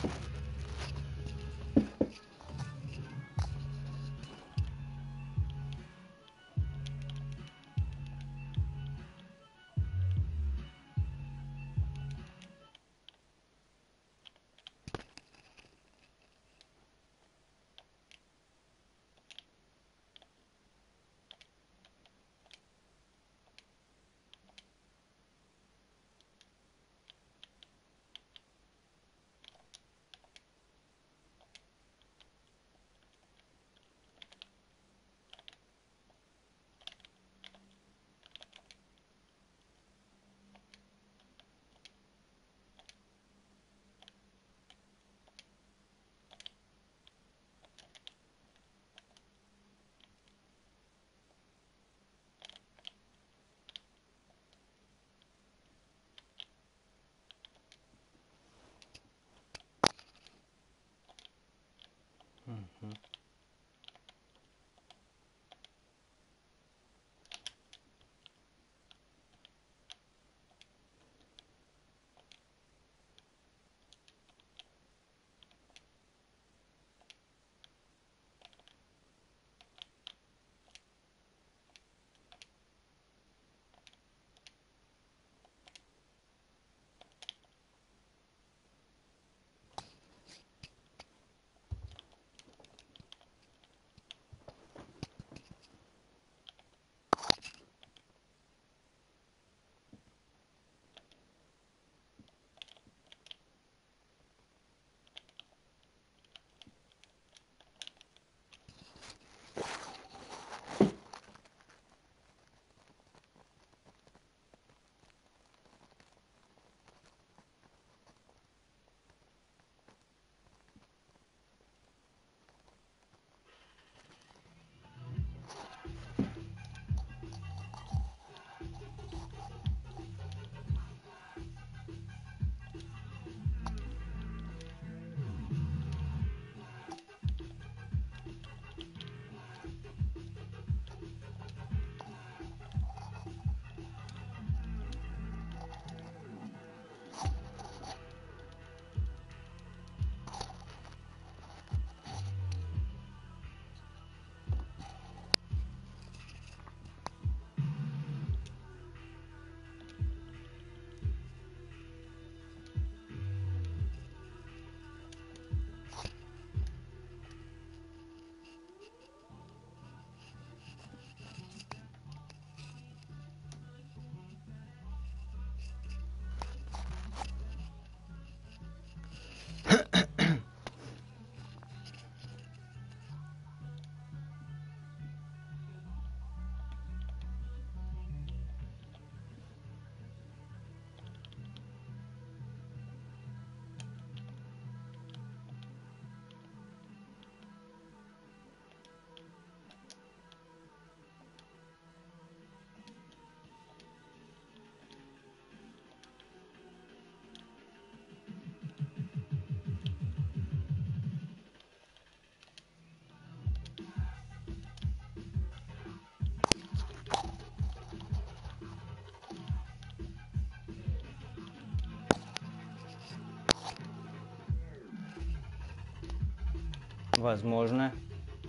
Възможно е.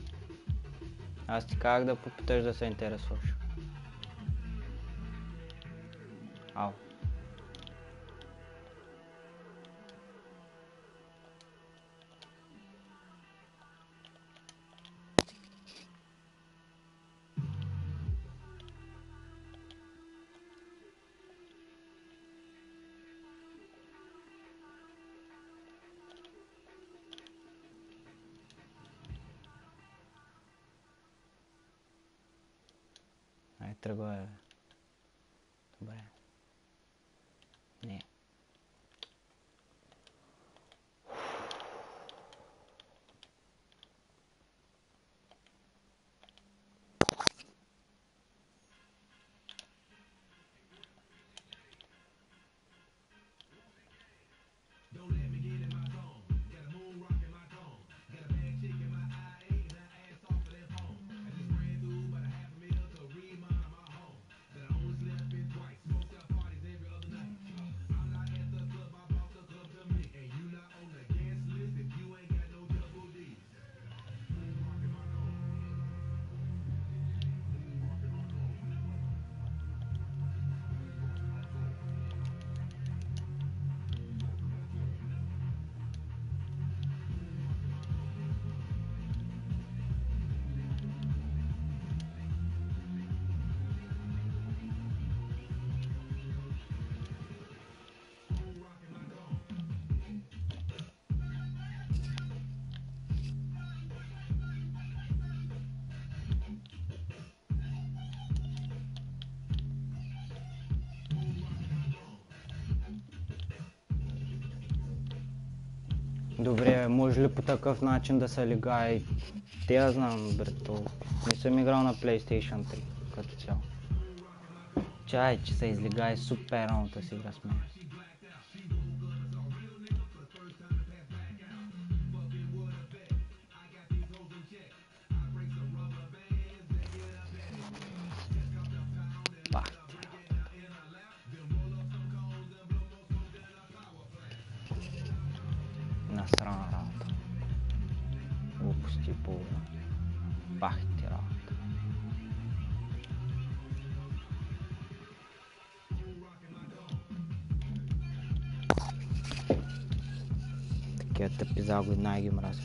Аз ти казах да попиташ да се интересуваш. Ау. Ай, тръгва е. Добре. Не. Добре, може ли по такъв начин да се лигае? Те я знам, брето. Не съм играл на PlayStation 3 като цяло. Чай, че се излигае супер раната си игра с мен. Бах ти работа. Насрана работа. Глупости и половина. Бах ти работа. Такива тъпи загуби най-ги мразя.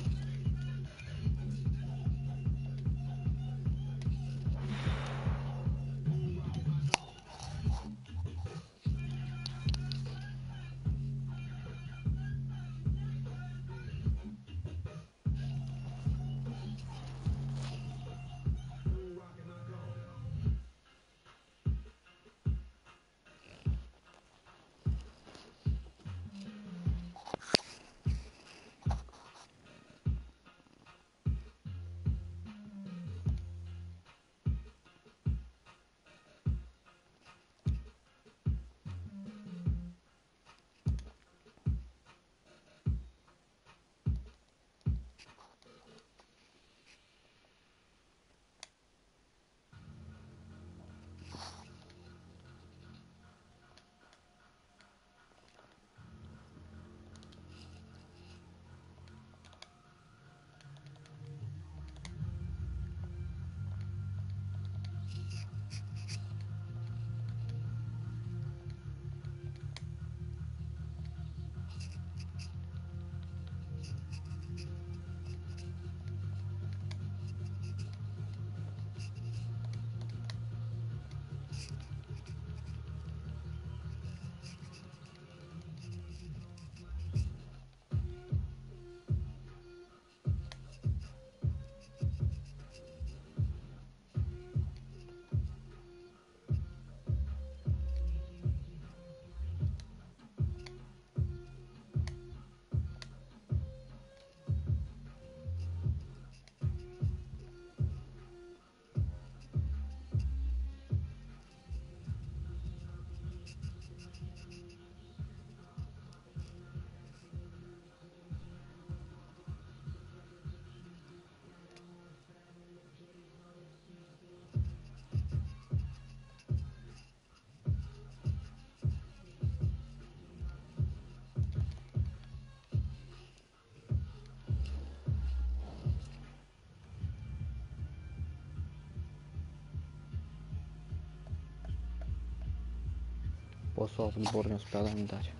По-слаб отбор не успя да ми даде.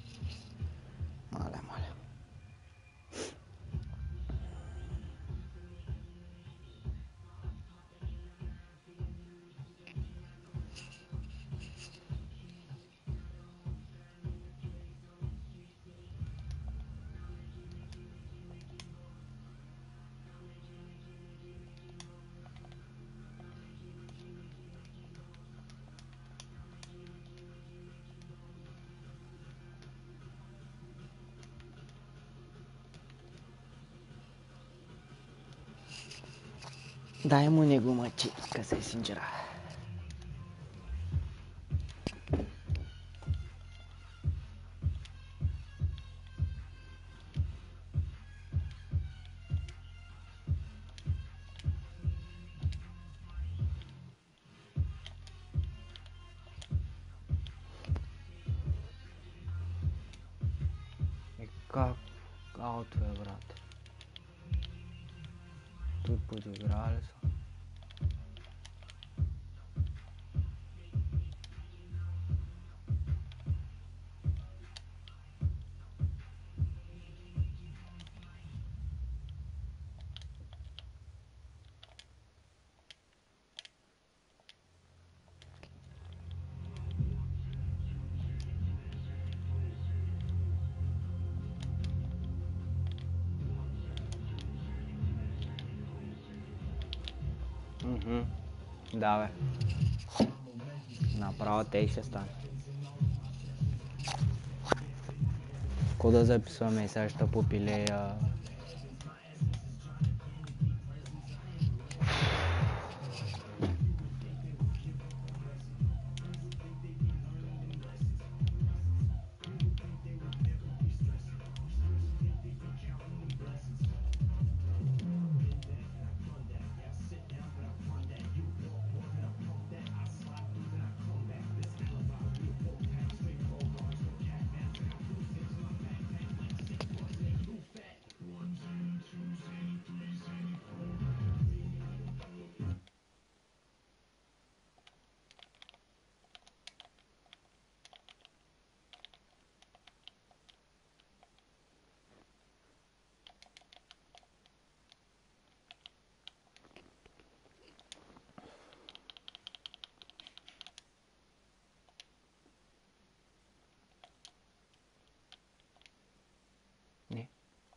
Маля. Дай mu него мъчи, късе синджера. Как аут е, брат? Тут подиграли са. Да, бе. Направо те и ще стане. Какво да записваме сега ще попилея? Не.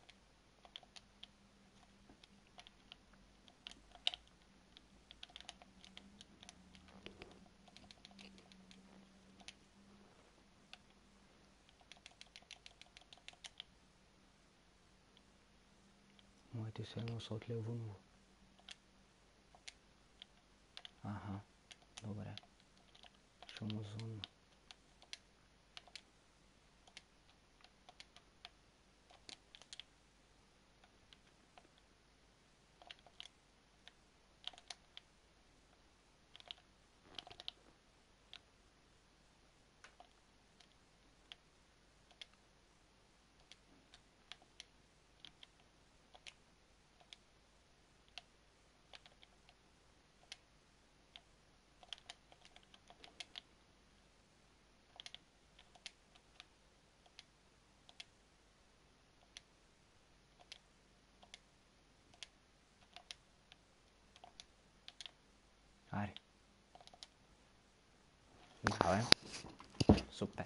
Моите се едно са от Левуново. Аха, добре. Шумозонно. Аре. Да, бе. Супер.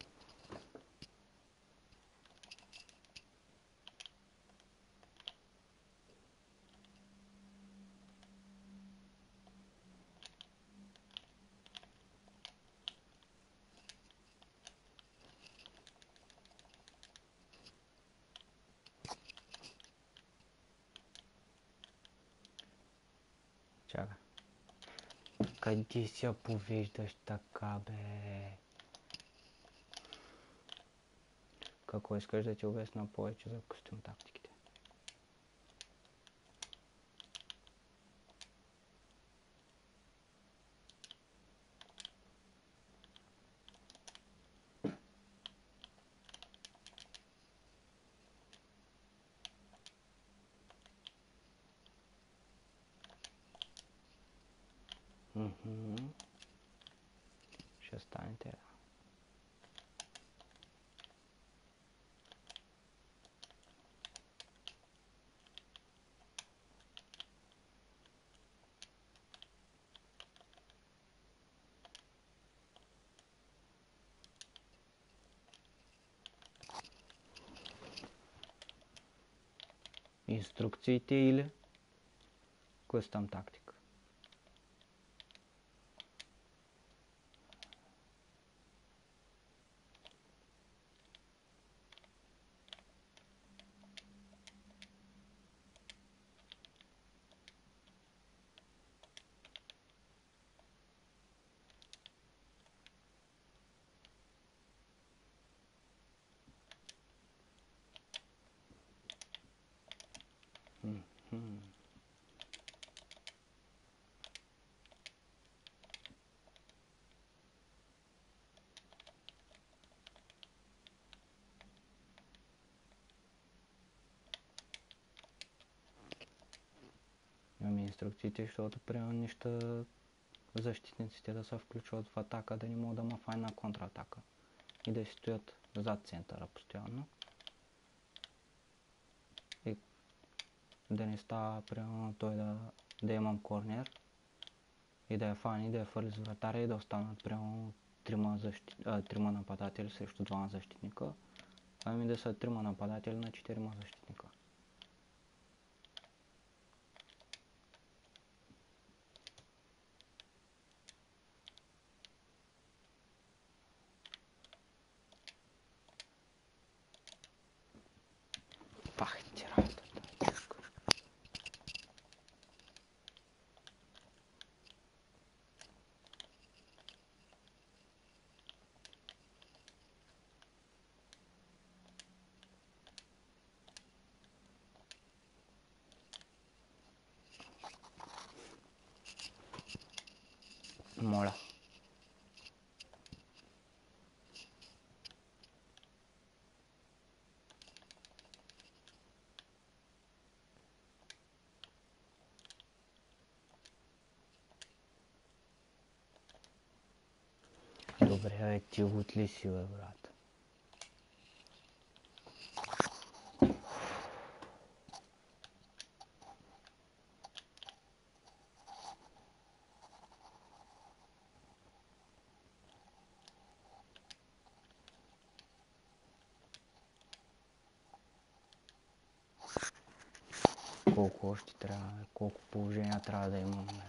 Чакай. Къде си я повеждаш така, бе? Какво искаш да ти обясна повече за костюм тактиките? Ще стане тега. Инструкциите или костюм тактика? Имаме инструкциите, защото приема неща защитниците да се включват в атака, да не могат да ма файна контратака и да си стоят зад центъра постоянно. И да не става примерно той да имам корнер и да я фани, да я фърли с вратаря и да останат примерно трима нападатели срещу двама защитника, ами да са трима нападатели на 4 защитника. Моля. Добре, бе, ти лут ли си, бе, брат? Колко още трябва, бе? Колко положения трябва да имам, бе?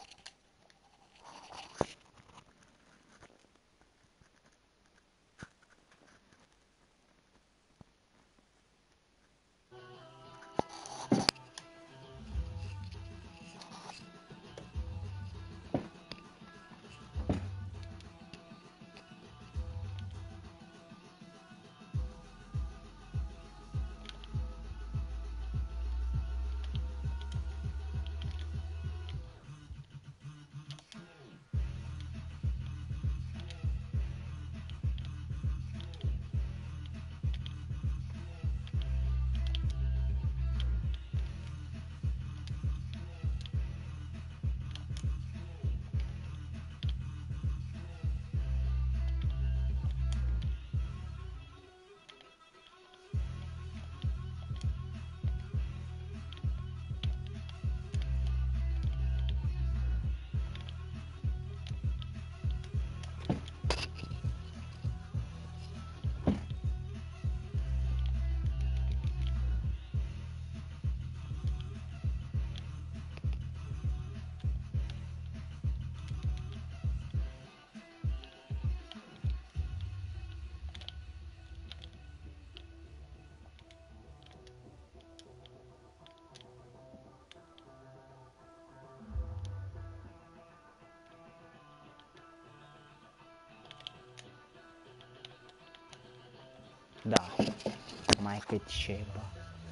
Да, майка ти шепа.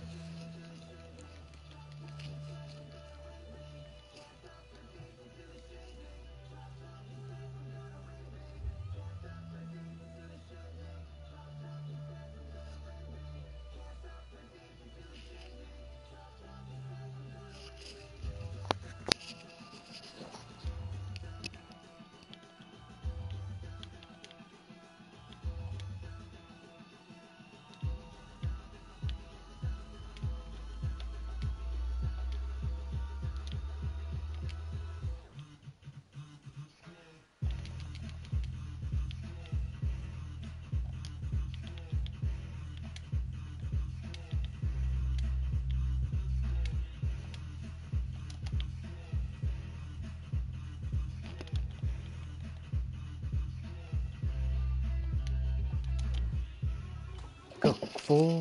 Какво?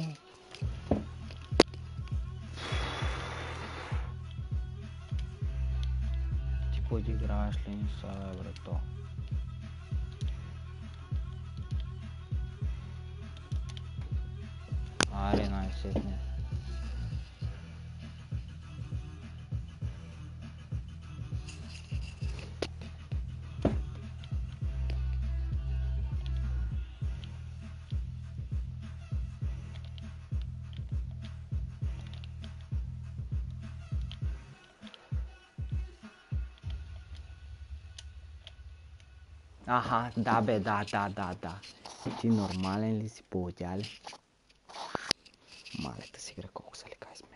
Ти подиграваш ли ни са, бе, брато? Аре, най-сетне. Аха, да бе, да. Ти нормален ли си, поводя ли? Малета си игра, колко са ликай сме.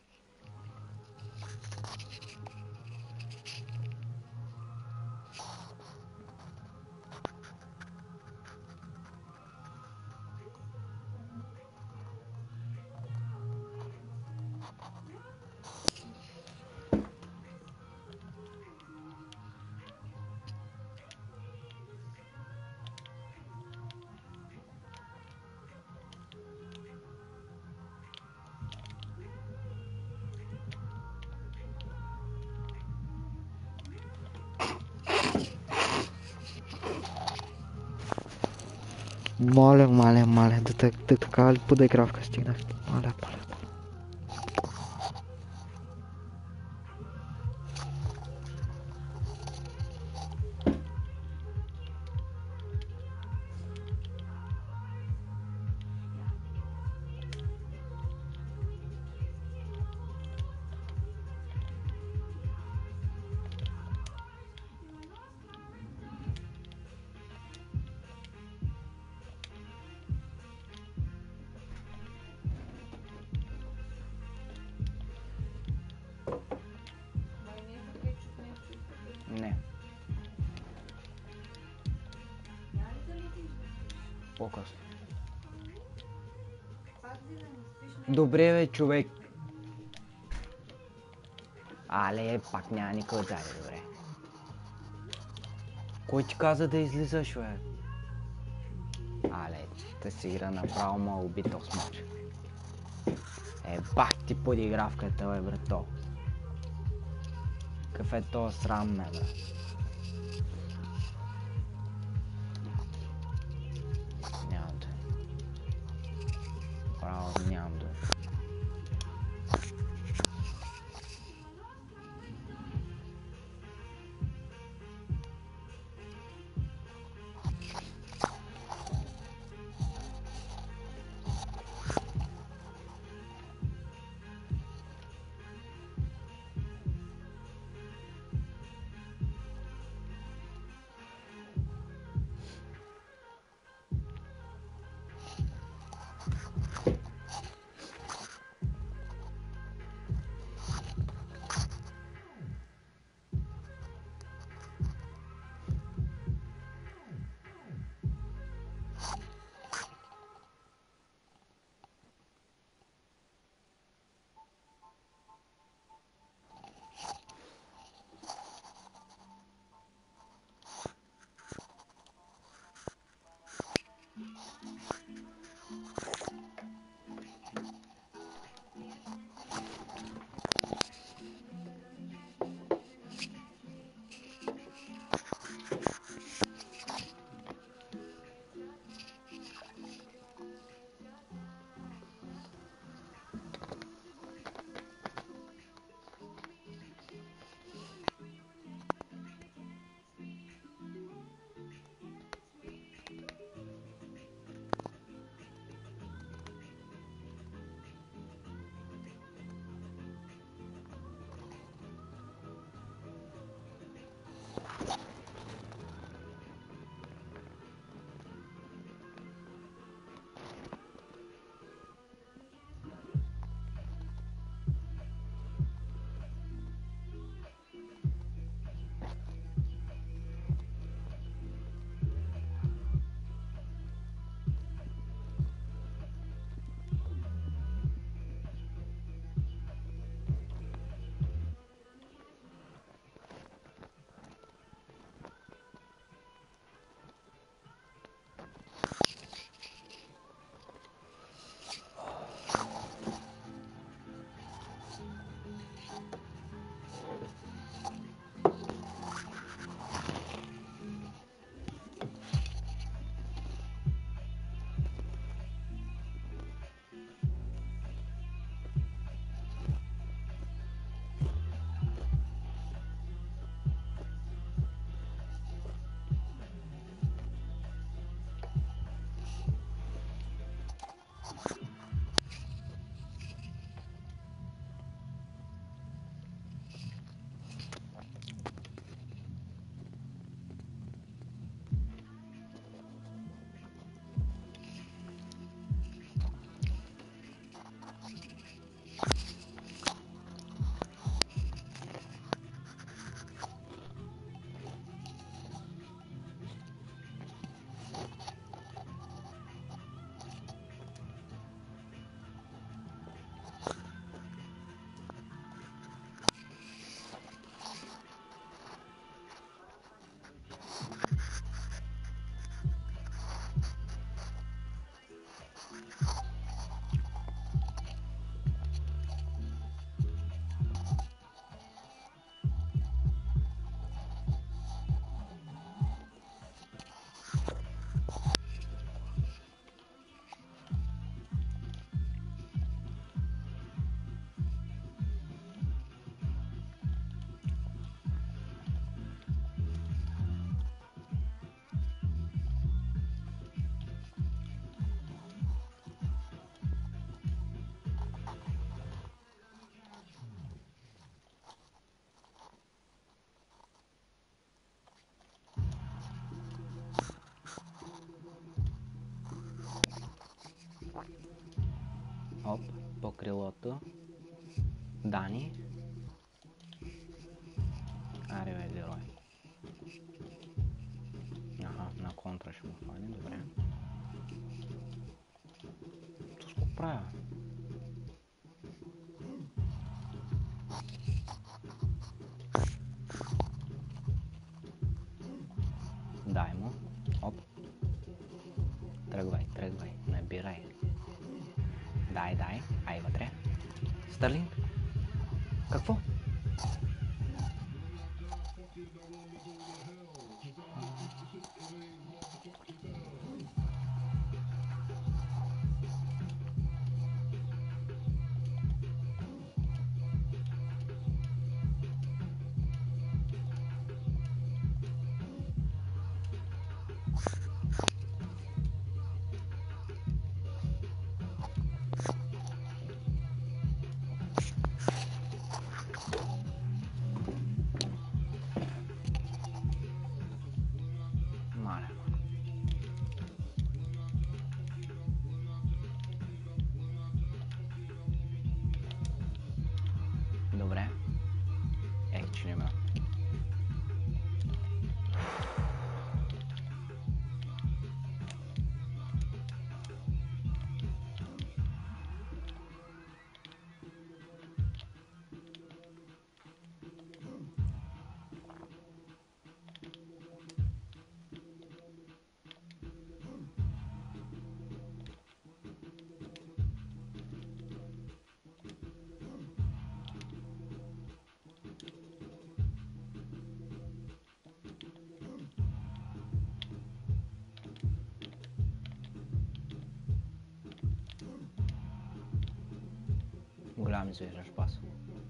Моля, да така подай графка стигнах. Моля. Не. По-късно. Добре бе, човек. Але, пак няма никъде даде, добре. Кой ти каза да излизаш, бе? Але, те си игра направо ма уби този мач. Бах ти подигравката, бе, брато. Какъв е този срам, ме, бе? Нямам да. Право, нямам да. Оп, по крилото. Дани. Аре бе, герой. контра ще му хване, добре. Тус го правя. Дай му. Оп. Тръгвай, набирай. Дай, ай вътре. Стърлинг? Какво? Маля. Добре. Че нема. Голям извеждаш пас.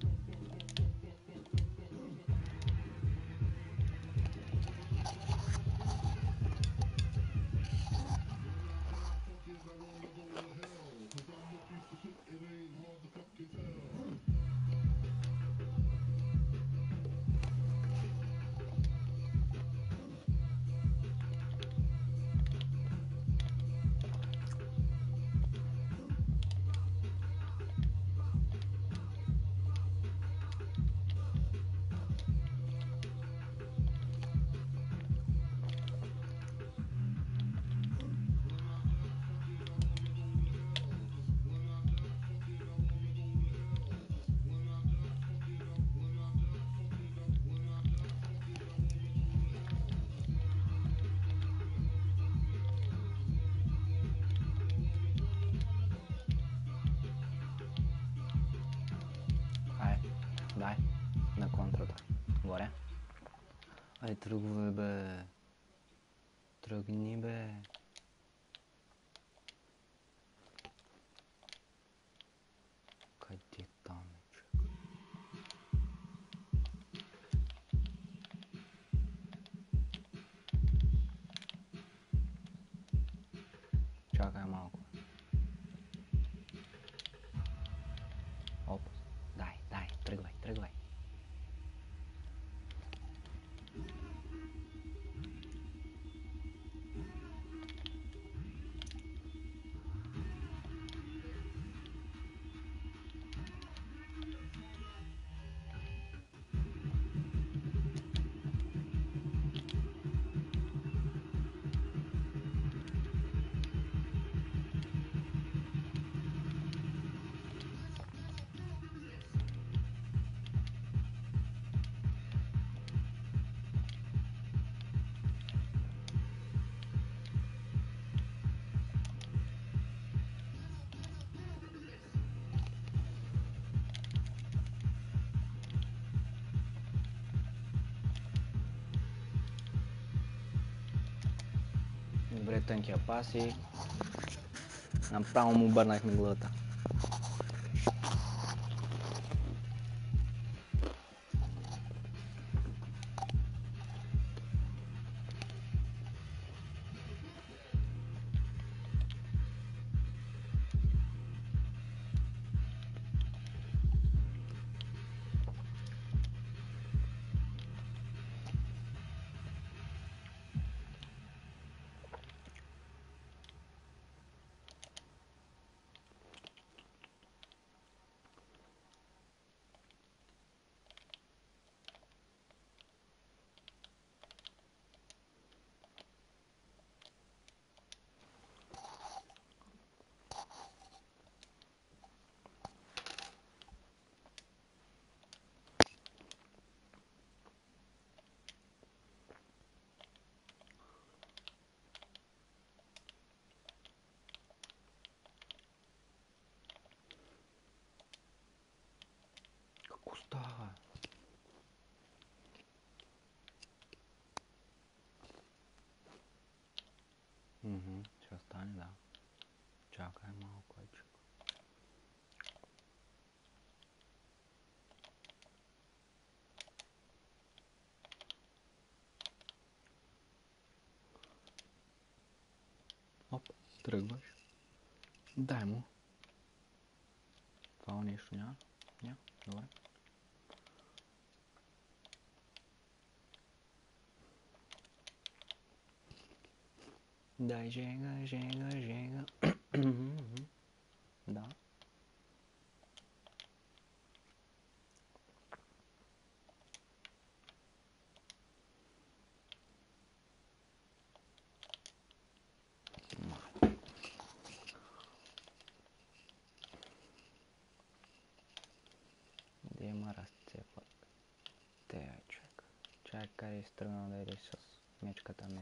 Дай, на контрата. Горе. Ай, тръгвай, бе. Тръгни, бе. Къде там, човек? Чакай малко. Оп. Дай, тръгвай. Добре, тънкия пас и направо му обърнахме главата. Куста. Угу, ще стане, да. Чакай малко, чакай. Оп, тръгваш. Дай му. Това нещо няма? Няма? Добре. Дай жега, жега, жега. Да. Де има разцепа. Те, човек. Чакай, къде е стръгнал да иде с мечката не.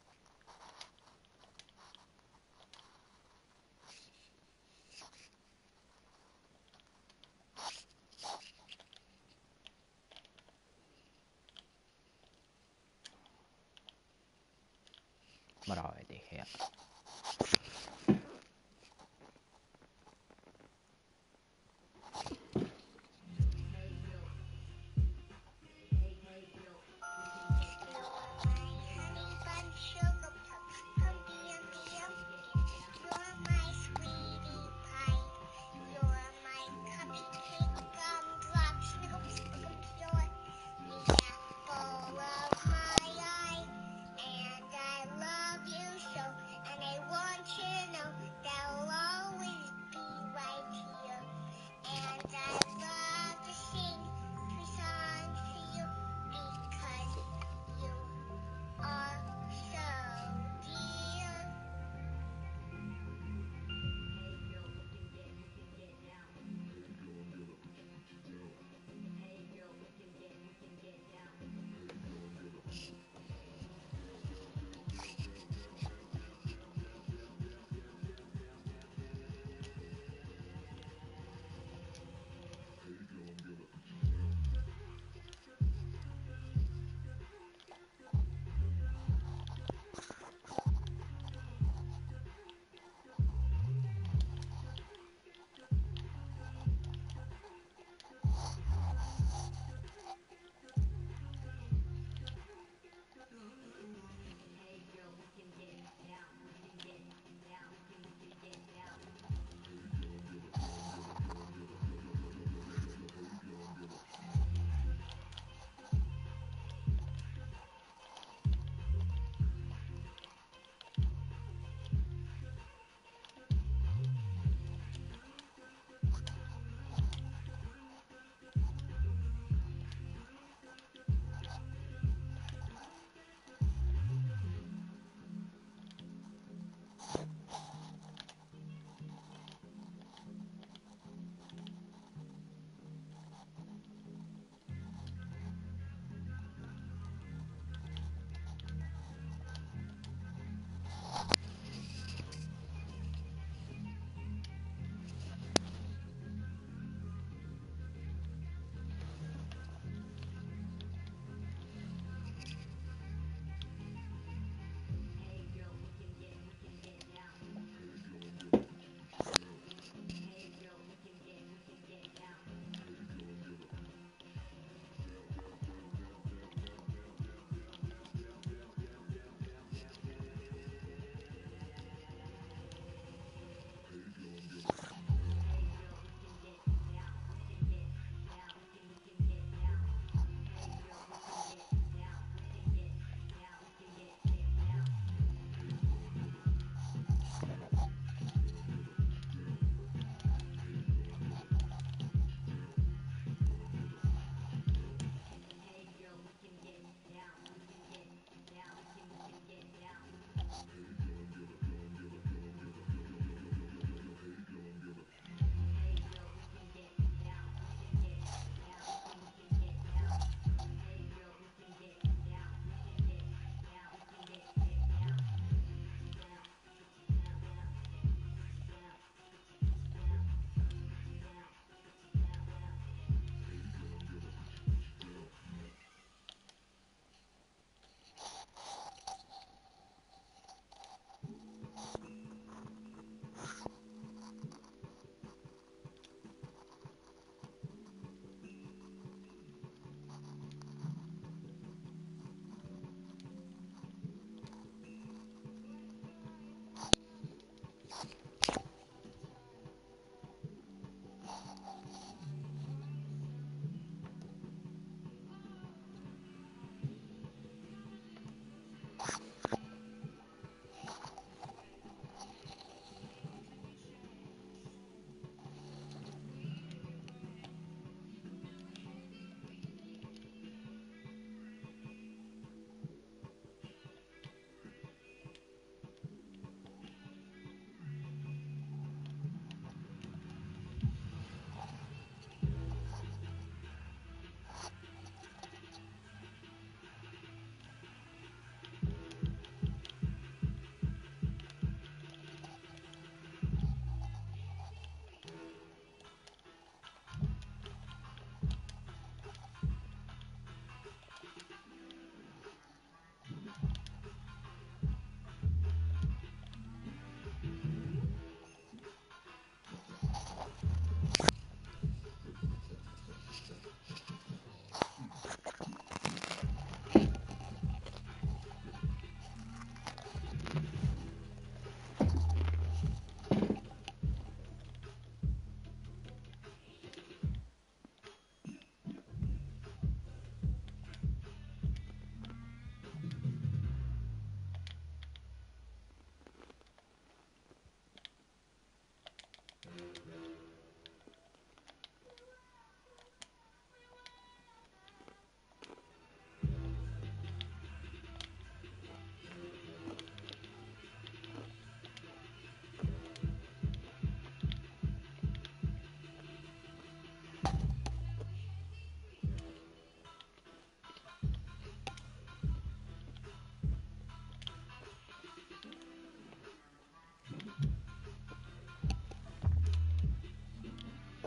Браво, еди хея.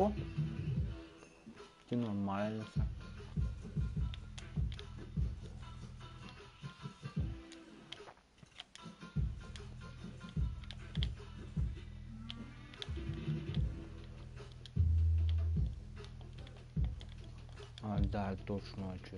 Какво? Ти нормален ли си? Да, точно е, че.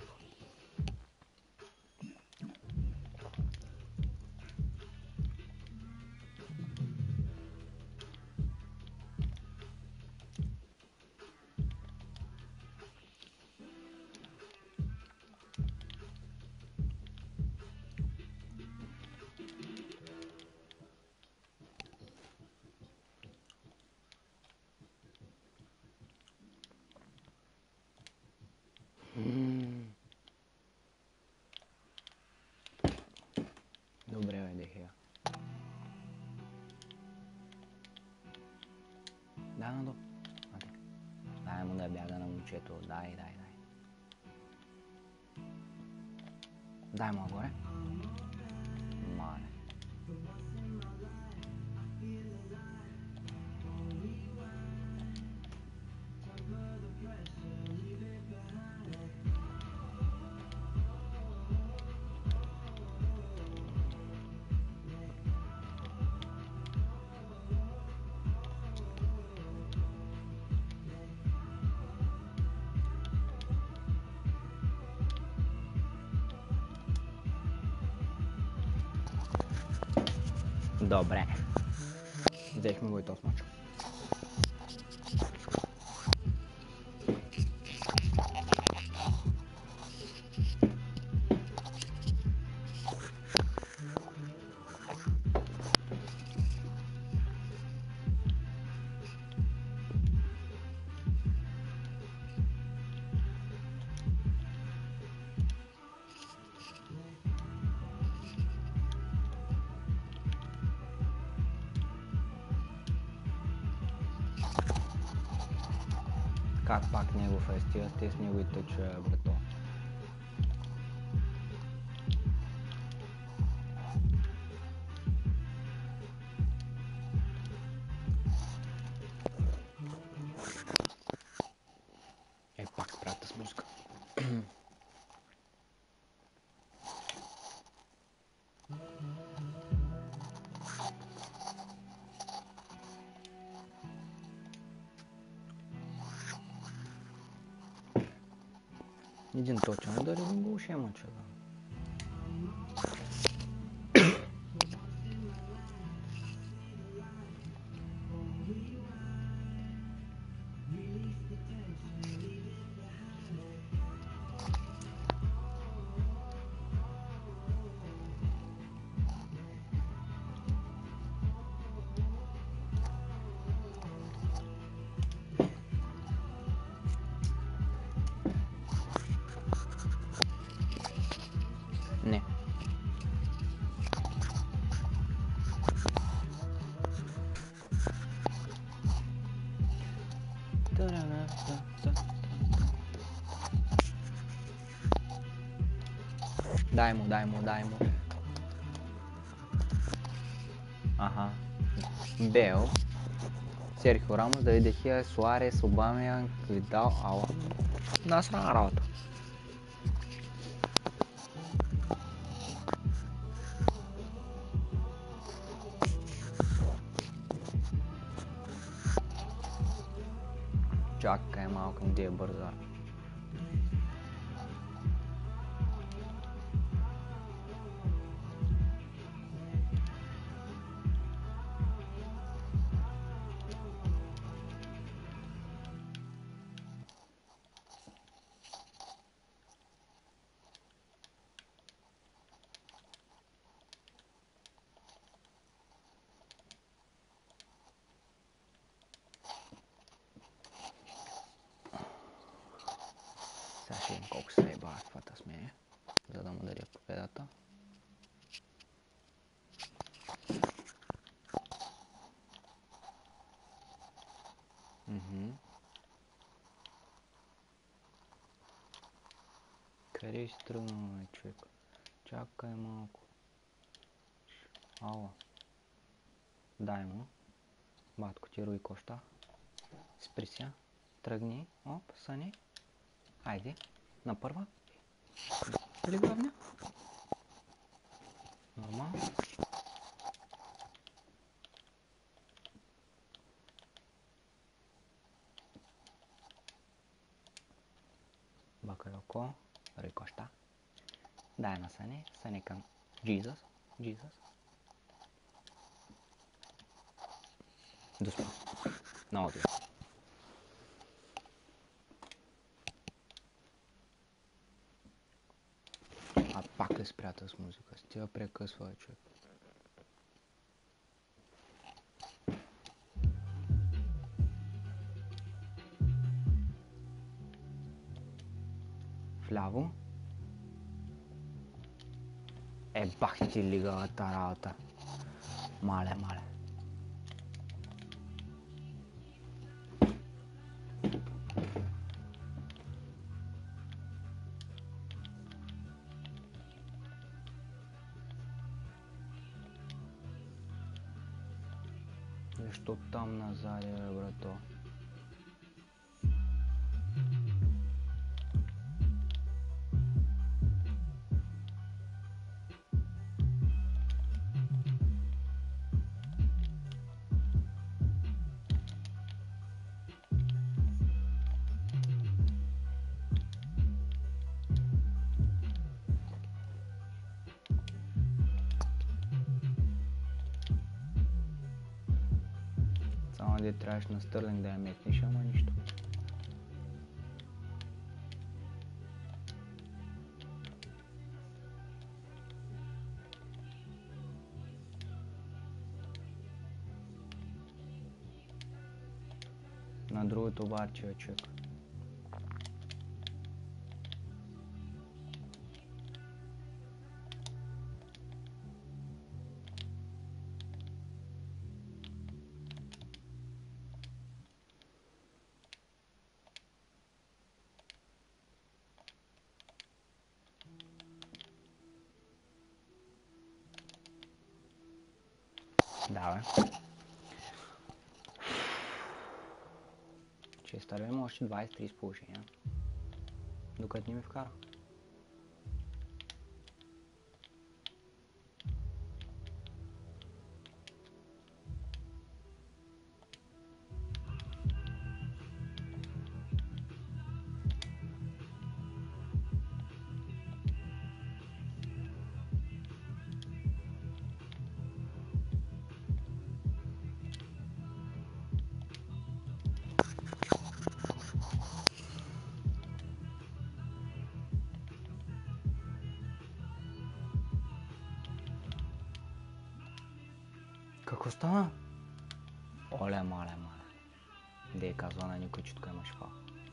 Добре, бе, Дехия. Дай надолу. Дай му да бяга на момчето. Дай. Дай му горе. Мале. Добре. Взехме го и то смачо. Как пак негов е стига, те с него и тъча, брато. Пак спрята с музика. Един точен удар и го ушема, че да. Не. Дай му. Аха. Бел. Серхио Рамос, Давид Де Хия, Суарес, Обамеянг, Видал, ала. Насрана работа. Чакай малко, где е бърза. Сега ще видим колко се ебава в това смение, за да му даря победата. Къде си тръгнал, човек? Чакай малко. Ала. Дай му. Батко ти руи коща. Спри ся. Тръгни. Оп, Съни. Хайде. На първа. Или главня? Нормално. Bakayoko. Ricochet. Дай на Съни. Съни към Jesus. Доспа. Много добре. А пак е спрята с музика. Стига прекъсва, човек. Вляво. Бах ти лигавата работа. Мале. Защо там назад, брато? Само де трябваше на Стърлинг да я метнеш, ама нищо. На другото барче, човек. Да, бе. Ще изтървим още 20-30 положения, докато не ми вкара. Какво стана? Оле, мале. Де е казва на никой, че тук имаш фал.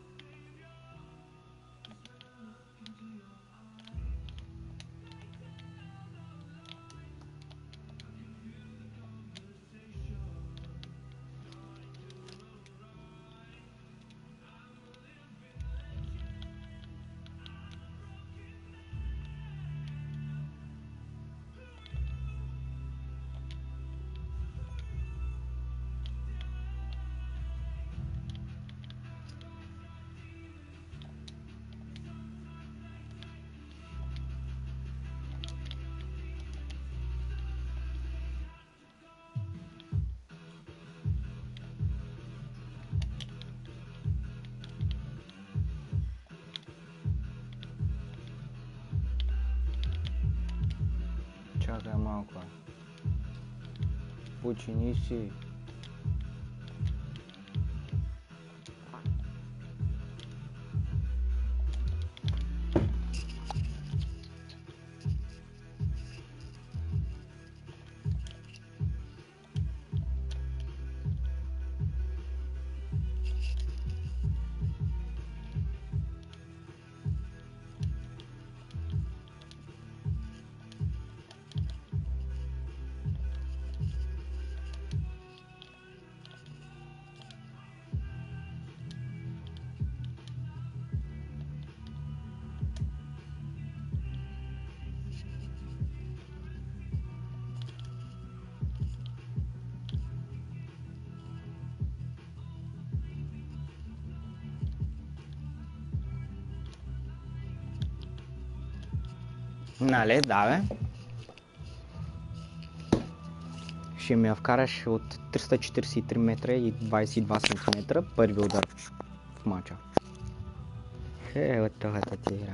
Чакай малко. Почини си. Нали, да бе. Ще ми я вкараш от 343 метра и 22 см първи удар в мача. От това ти игра.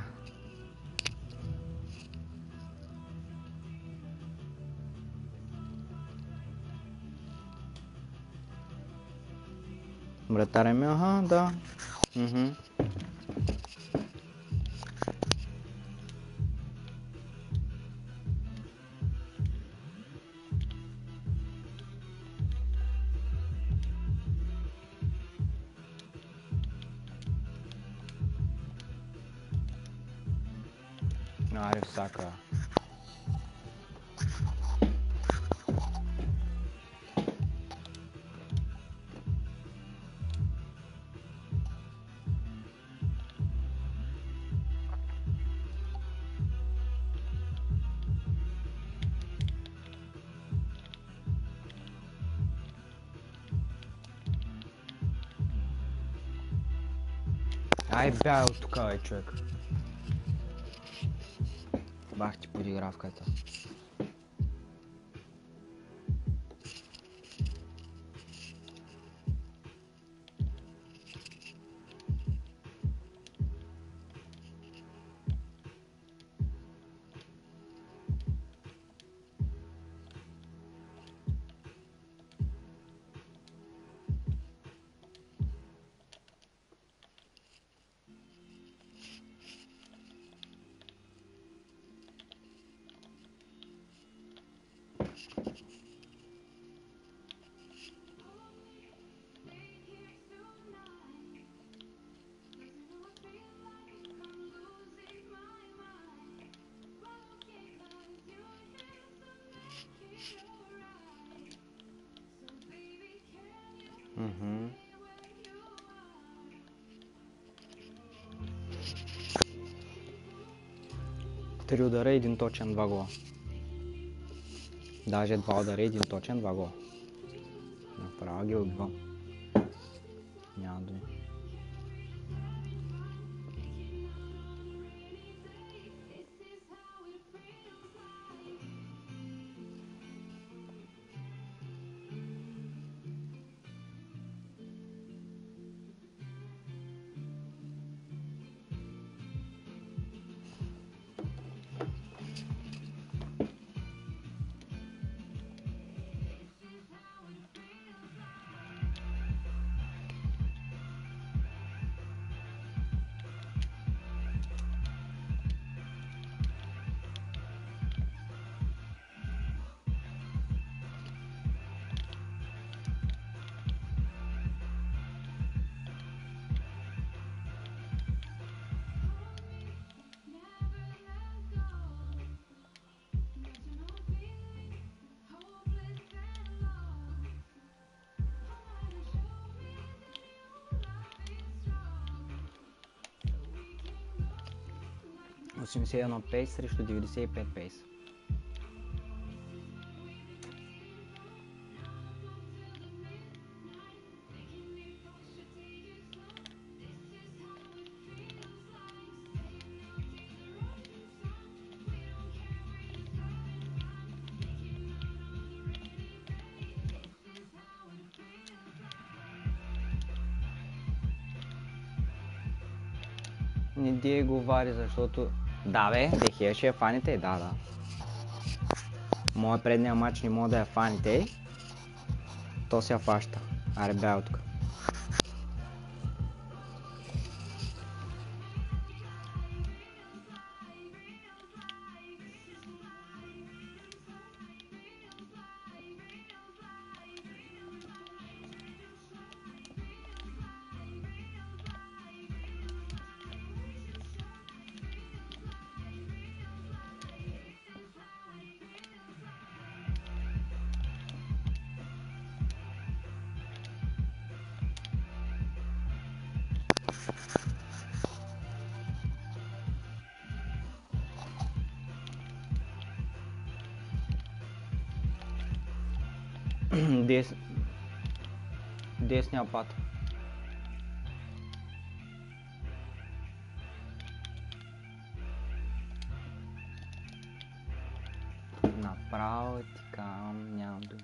Вратаря ми, да. Аре, всяка. Ай, бягай от тук, бе, човек. Бах ти подигравката. Три удара, един точен, 2 гола. Даже 2 удара, един точен, 2 гола. Направо ги отбивам. Няма думи. Осемдесет и едно пейс срещу 95 пейс. Не дей го вари, защото... Да бе, Дехия ще я фаните, да. Моя предния матч не мога да я фаните. То се я фаща. Аре, бягай от тук. Десния пат. Направо ти казвам, нямам думи.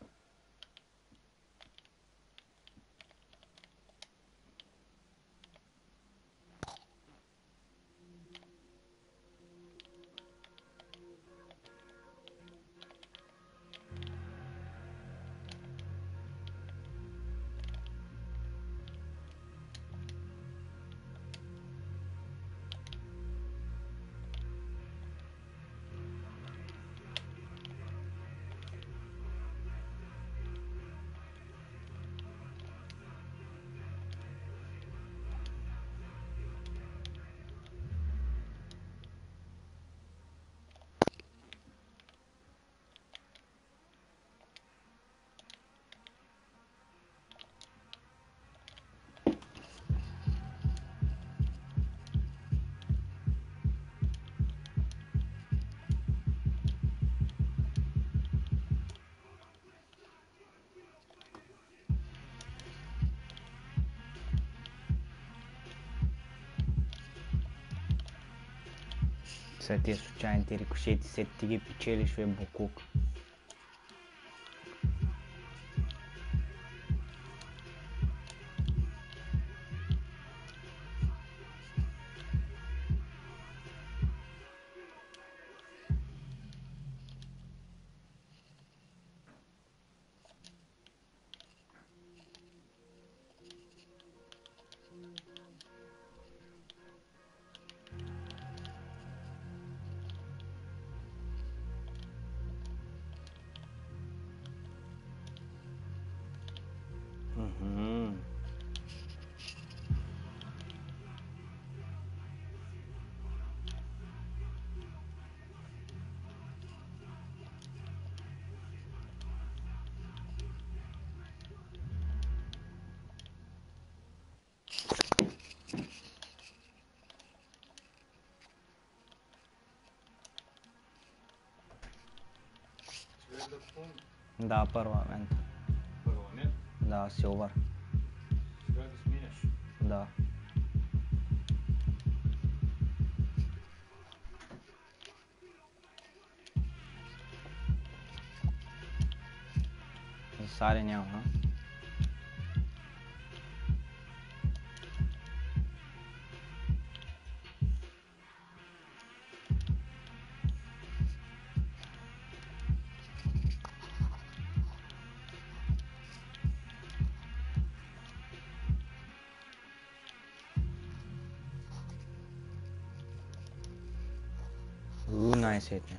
Сега тия случайните рикошети, се ти ги печелиш, бе, букук. Да, парламент. Парламент? Да, Силвър. Трябва да сменяш. Да. За Сари няма, а? Най-сетне.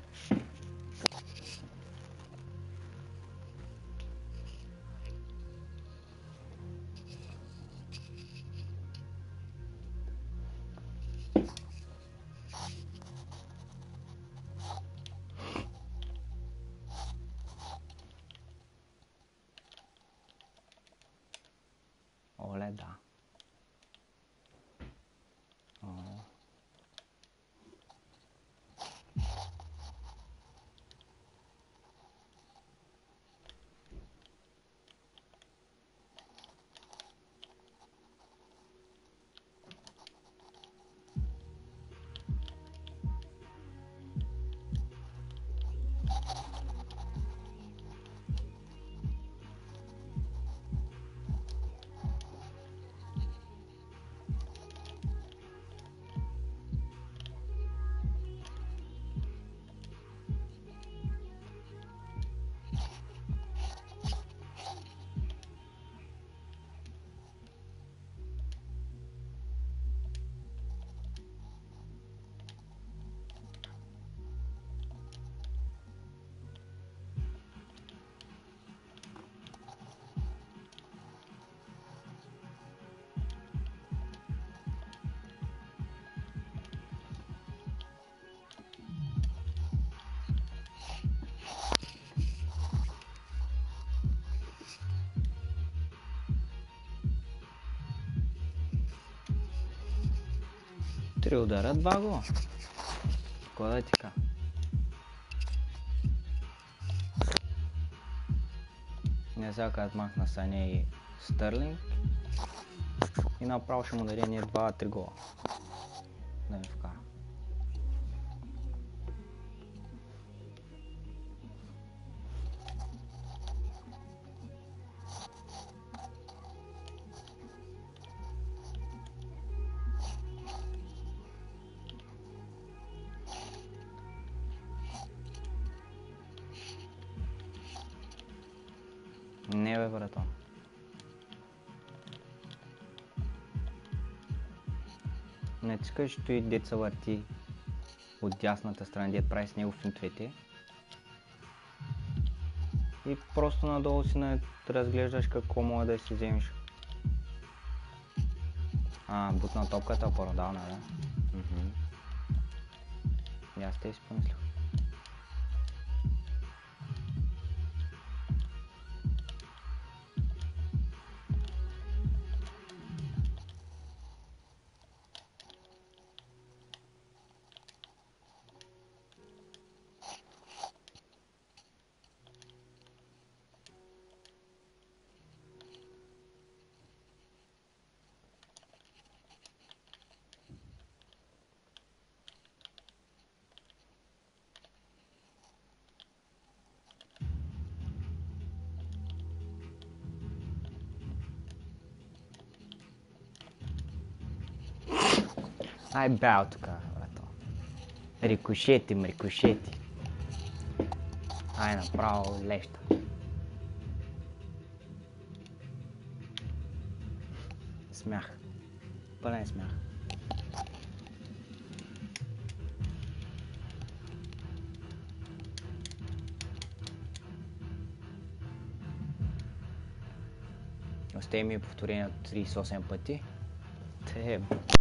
Оле, да. Три удара, два гола. Кой да ти кажа? Не сега като махна Саня и Стърлинг и направо ще му даде ние 2-3 гола. Да ми вкара. Не бе, братан. Не ти скажеш, той деца върти от дясната страна, дет прави с него финтовете. И просто надолу си разглеждаш какво може да си вземеш. Бутна топката, продавна, да? И аз те си помислях. Ай бял тук, брато. Рикошети. Ай направо леща. Смях. Пълен смях. Остави ми повторение от 38 пъти. Те.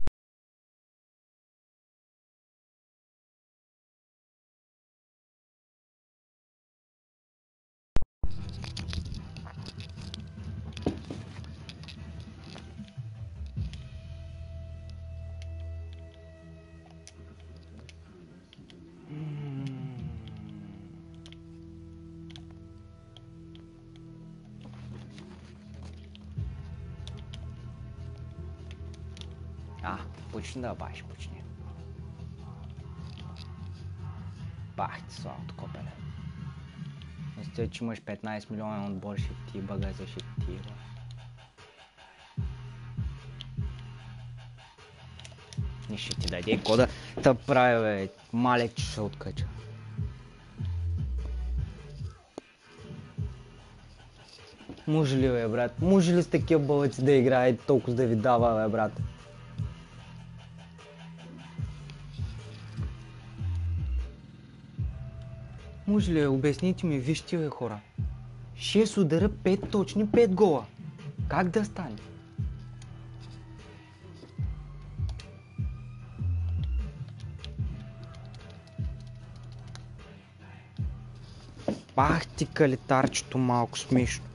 Почни да баш, почни. Бах ти славото, копеле. Мисля, че имаш 15 милиона отбор, ще ти багаза, ще ти. И ще ти даде кода да прави, бе. Малек, че ще откача. Може ли, бе, брат? Може ли с такива бълъци да играе толкова да ви дава, бе, брат? Може ли, обясните ми, вижте, бе, хора. 6 удара, 5 точни, 5 гола. Как да стане? Бах ти калитарчето, малко смешно.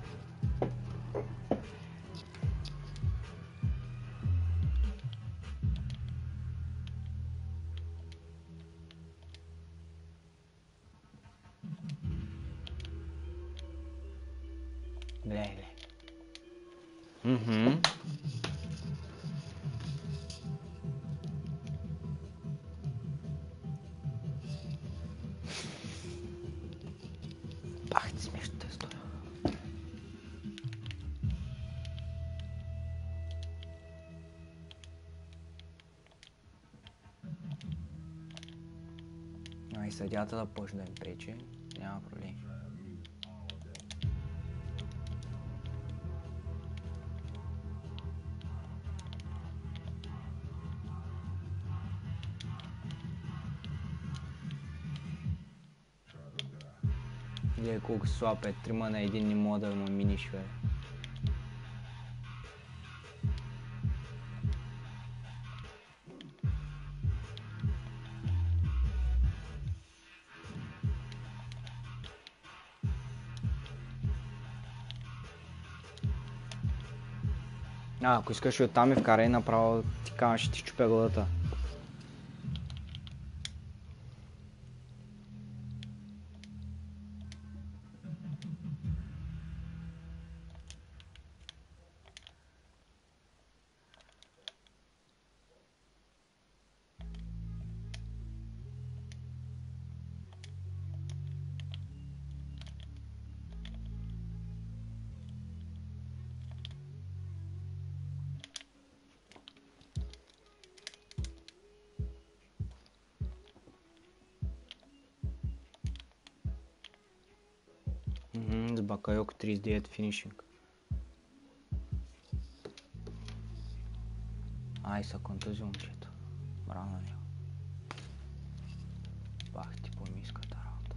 Леле. Бах ти смешно те стоя. И съдята да почне да им пречи, няма проблем. Гледай колко слаб е, 3 на 1 не мога да му миниш, бе. Ако искаш и оттам ми вкарай направо, ти казвам, ще ти чупя главата. С Bakayoko 39 финишинг. Ай, са контузия момчето. Браво на него. Бах ти по миската работа.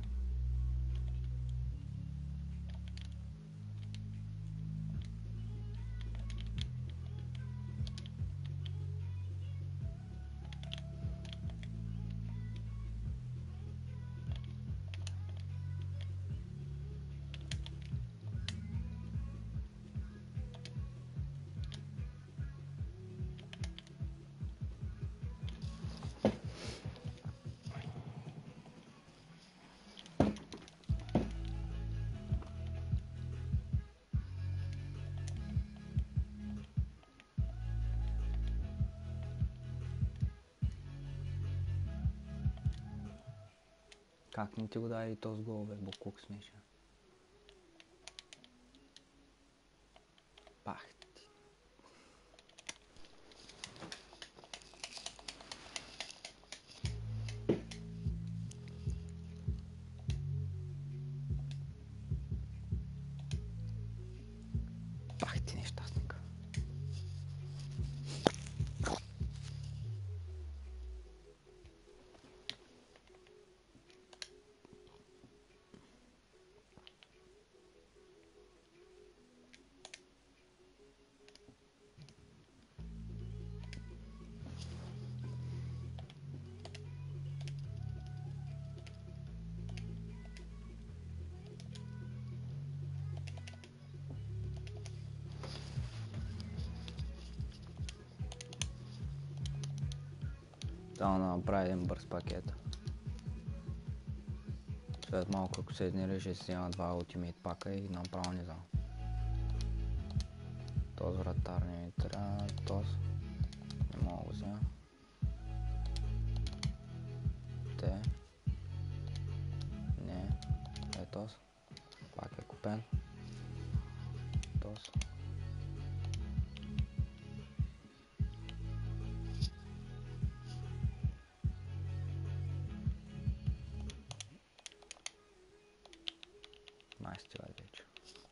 Как не ти го даде и този гол, бе, буклук смешен. Пах ти. Пах ти нещастника. Трябва да направи един бърз пакет. След малко, ако се изнерви, ще си взема 2 ултимейт пака и направо не знам. Този вратар не ми трябва, този не мога да го взема. Те. Не. Е този. Пак е купен. Този. Майстива вече.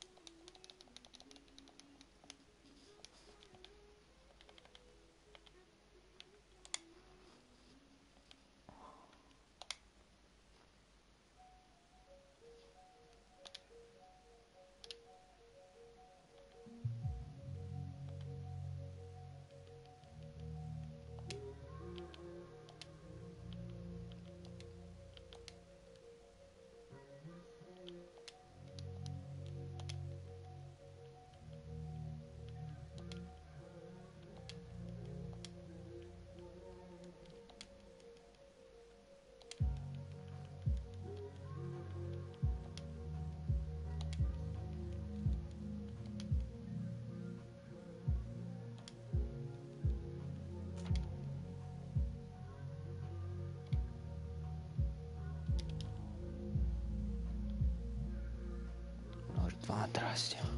Още това трябва да си.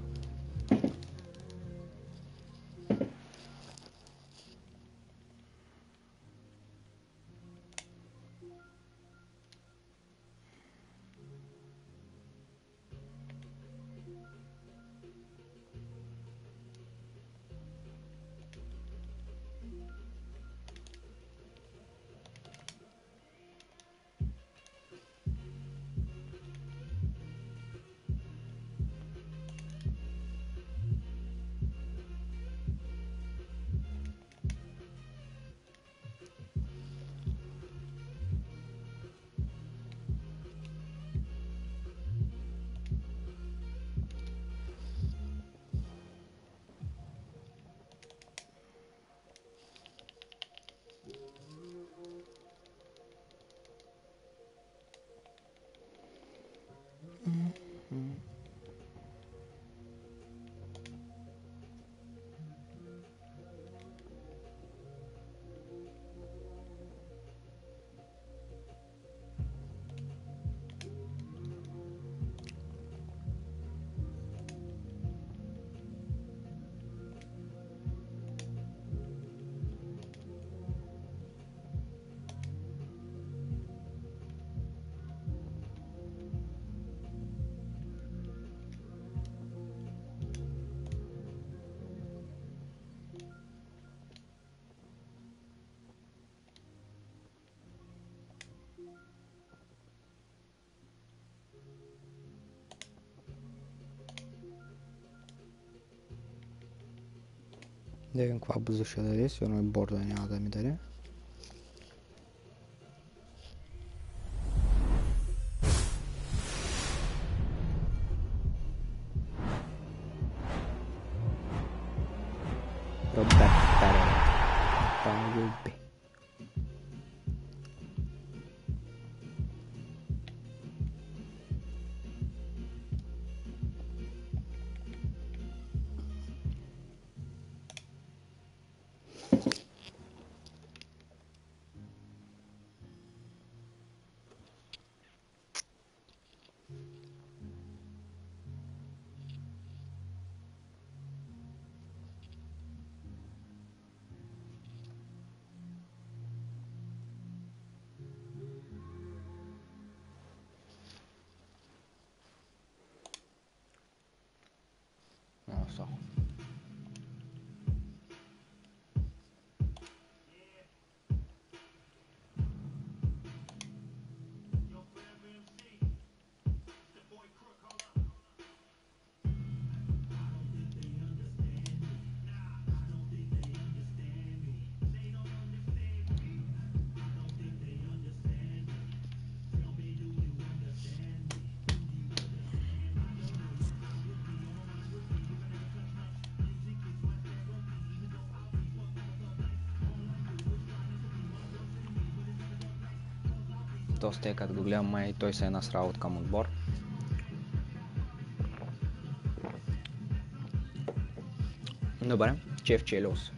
Да видим каква база ще даде, сигурно и борда няма да ми даде. Non lo so. Доста е, като го гледам, май той се е насрал от към отбор. Добре, Чеф Челиус.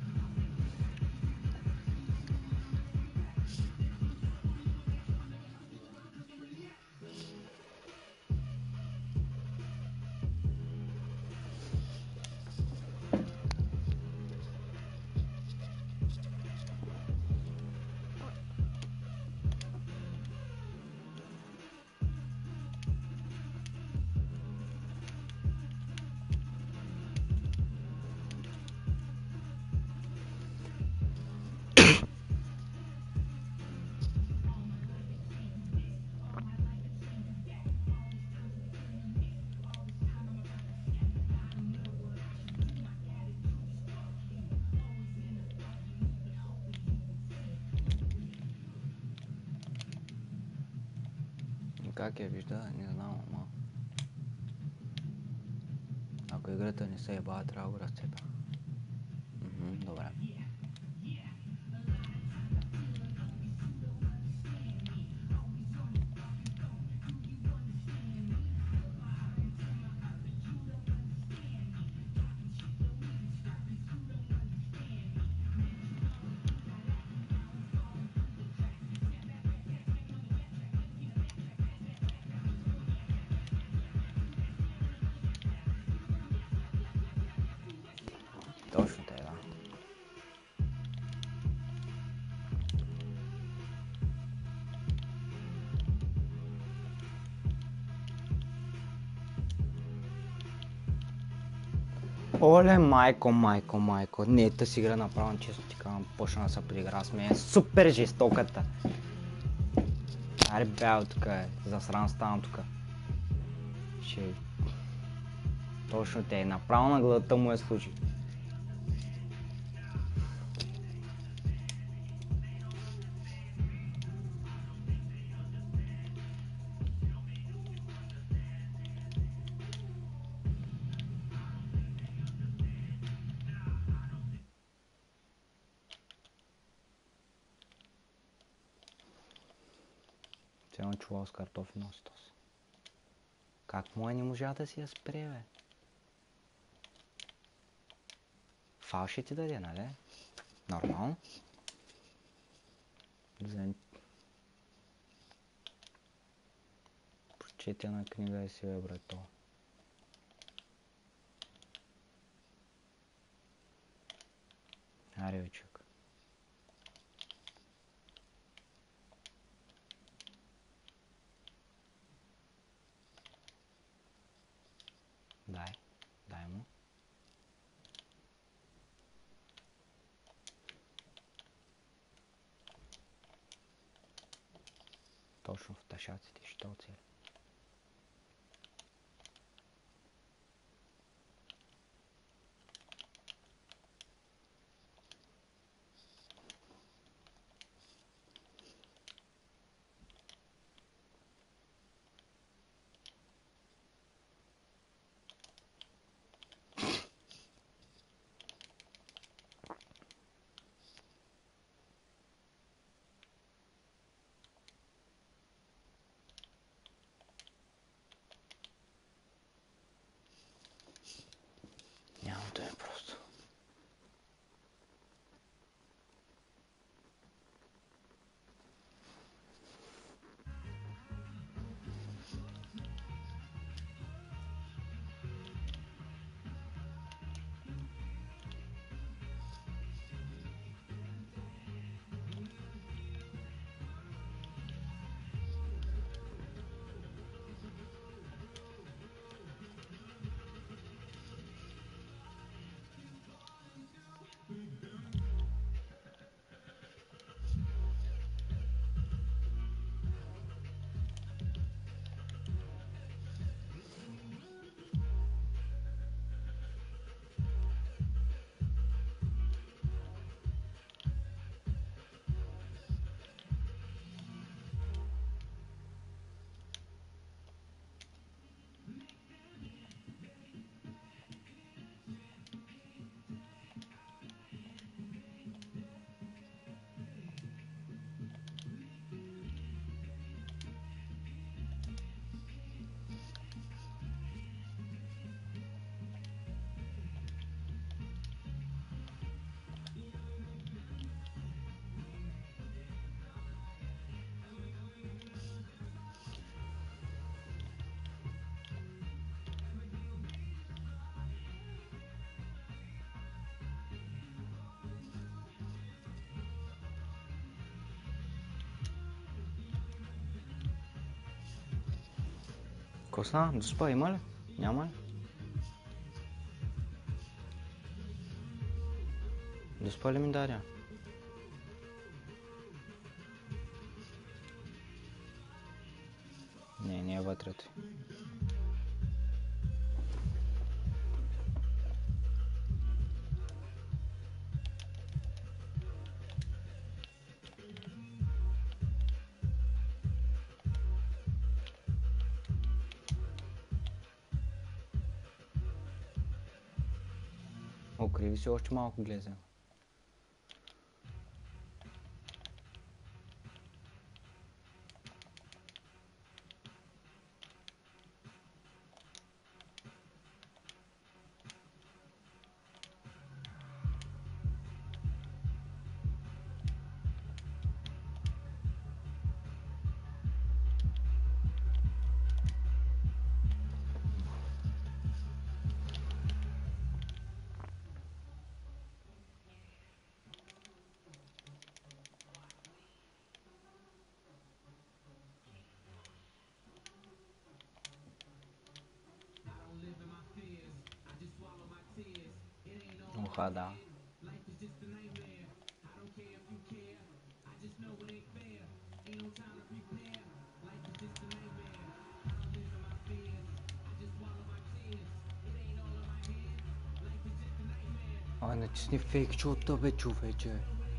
Как я вижда, не знам, ама... Ако играта не се ебава, трябва да го разцепя. Добре. Точно те, да. Оле, майко. Не, тази игра направо, често ти казвам, почна да се подигра с мен. Супер жестоката. Аре бял тука, засран ставам тука. Ще... Точно те, направо на главата му е случай. Цяло чувал с картофи на стос. Как му не можа да си я спре, бе? Фал ще ти даде, нали? Нормално. Прочетена книга е си, бе, брато. Аре, вечук. Дай му. Точно в ташаците ще оцеля. Косна? Доспа има ли? Няма ли? Доспа ли ми даря? Не е вътрето. Окриви си още малко глезе. Оха, да. Ай, натисни фейк шота, бе, човече.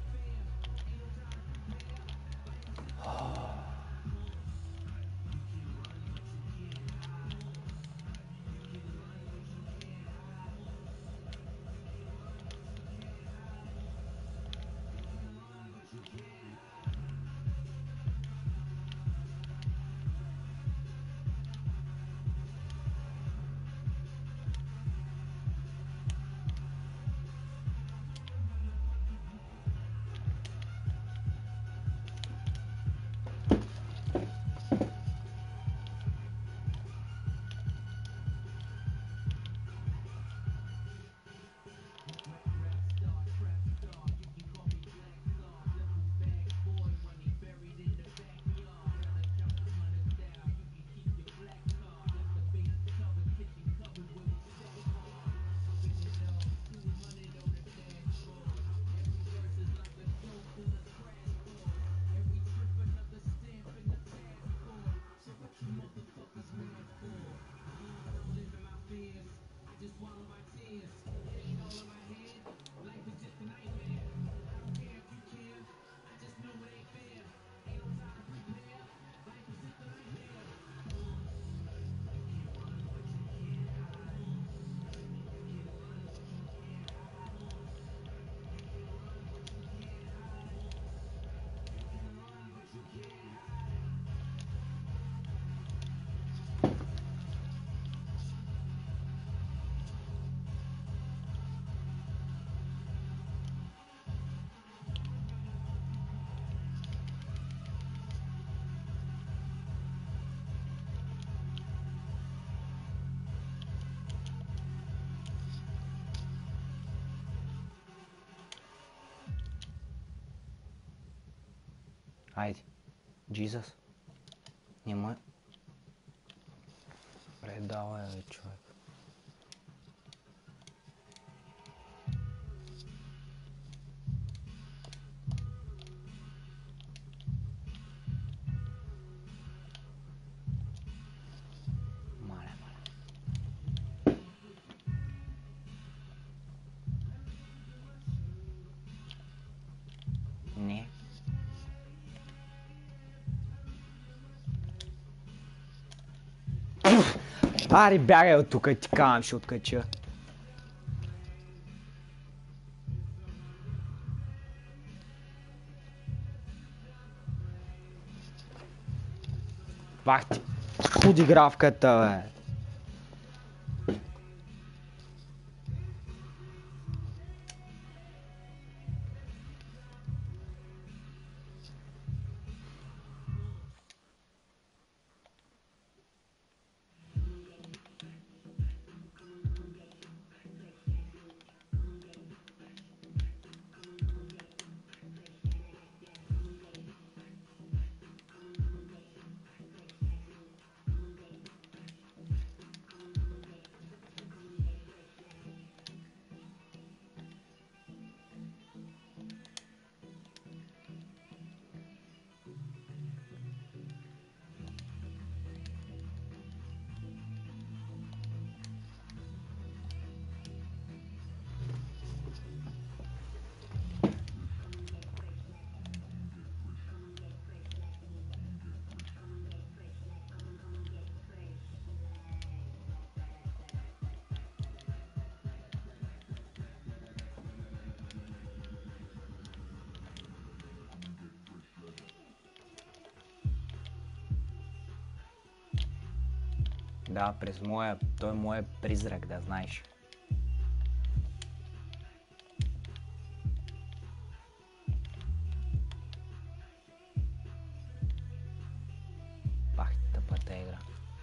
Айде. Jesus. Няма... Предава е, човек. Не. Аре, бягай от тук, ти казвам, ще откача. Пах ти подигравката, бе. Да, през моя, той е моя призрак, да знаеш. Пах, тъпата игра.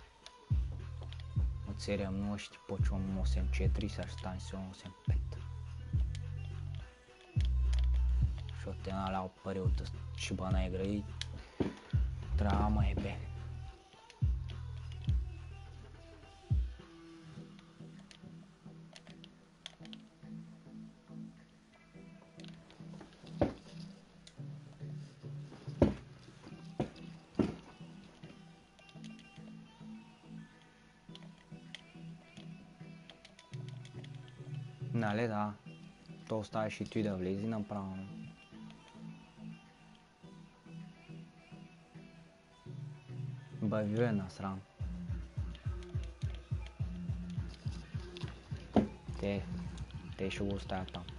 От 7-0 ще почвам 8-4 и сега ще стане силно 8-5. Защото те налял пари от шибана игра и трябва е бе. Нали да, то оставиш и той да влезе направо. Бавил е насран. Те ще го оставят там.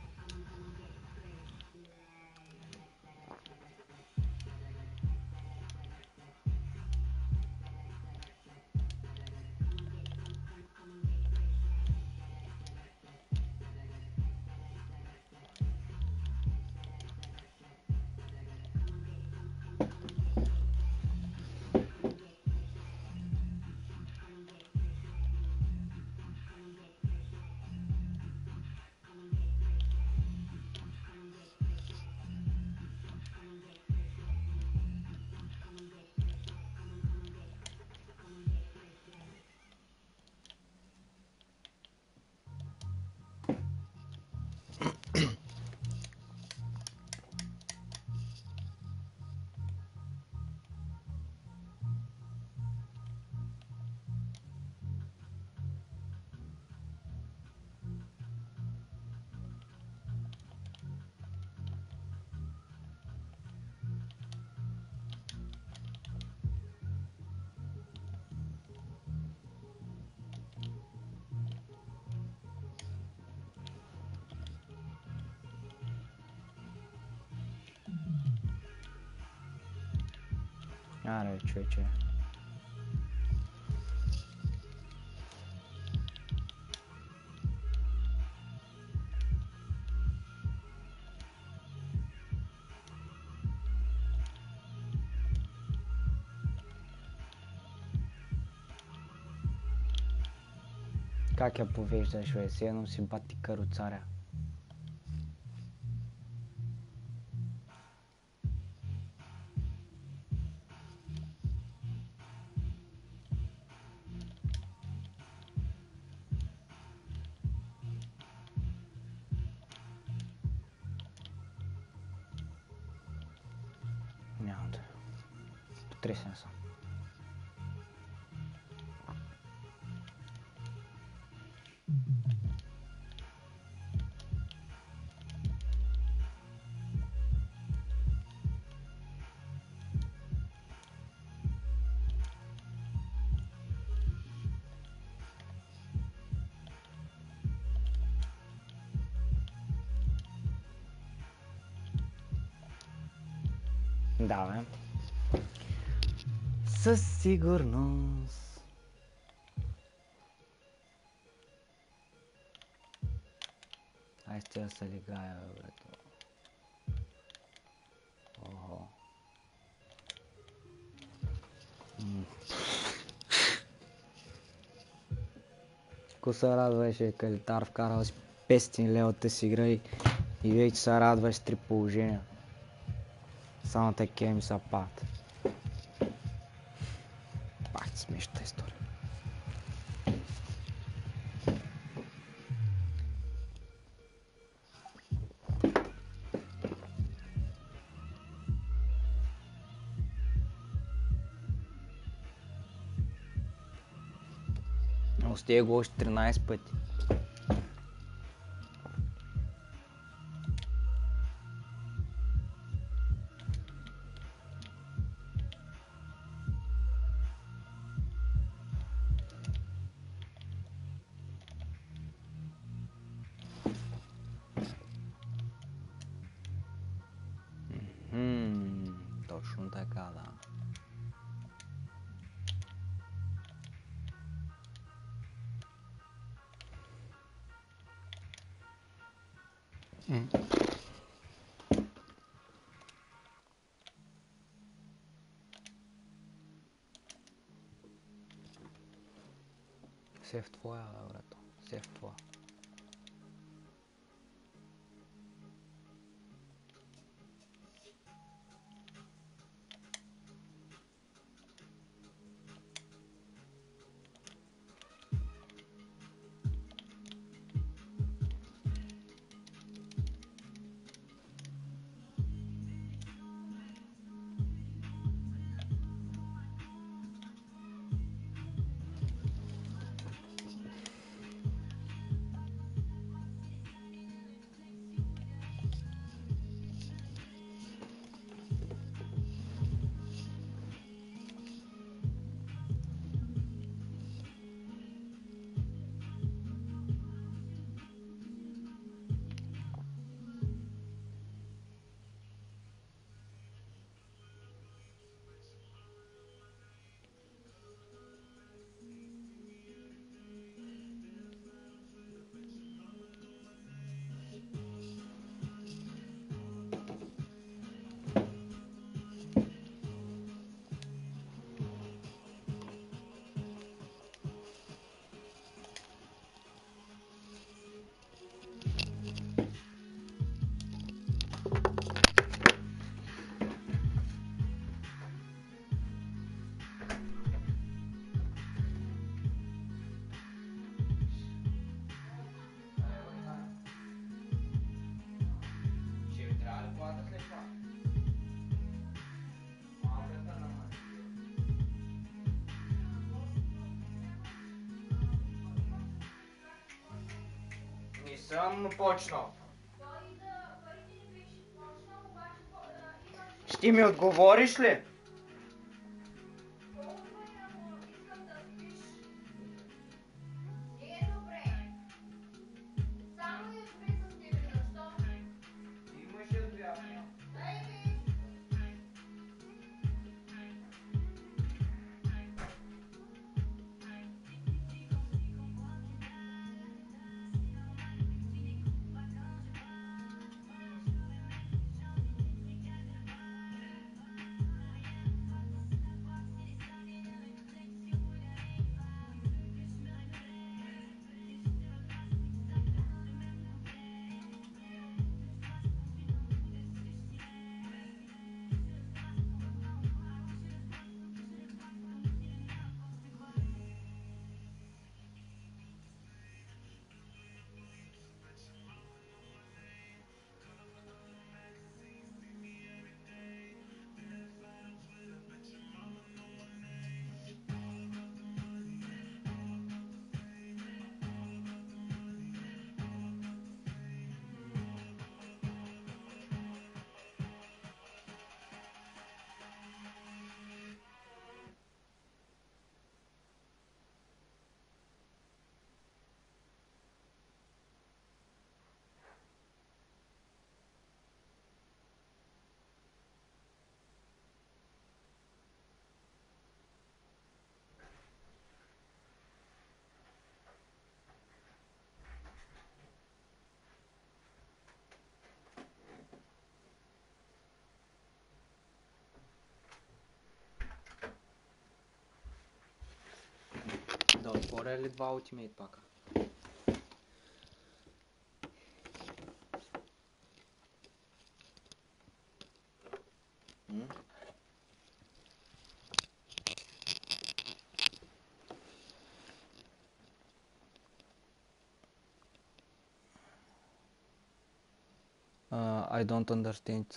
Аре, човече. Как я повеждаш, бе? Си едно си бати каруцаря. Няма да. Потресен съм. Да, бе. Със сигурност. Ай, ще се лигая, бе, брето. Охо. Ко се радваше, калитар вкарал си 500 лева да си игра и вече се радваш с 3 положения. Само такива ми са пат. Пак смешната история. Остия го още 13 пъти. Точно така, да. Все в твоя, брато. Все в твоя. Не съм почнал. Ще ми отговориш ли? Да отворя ли два Ultimate пака? I don't understand.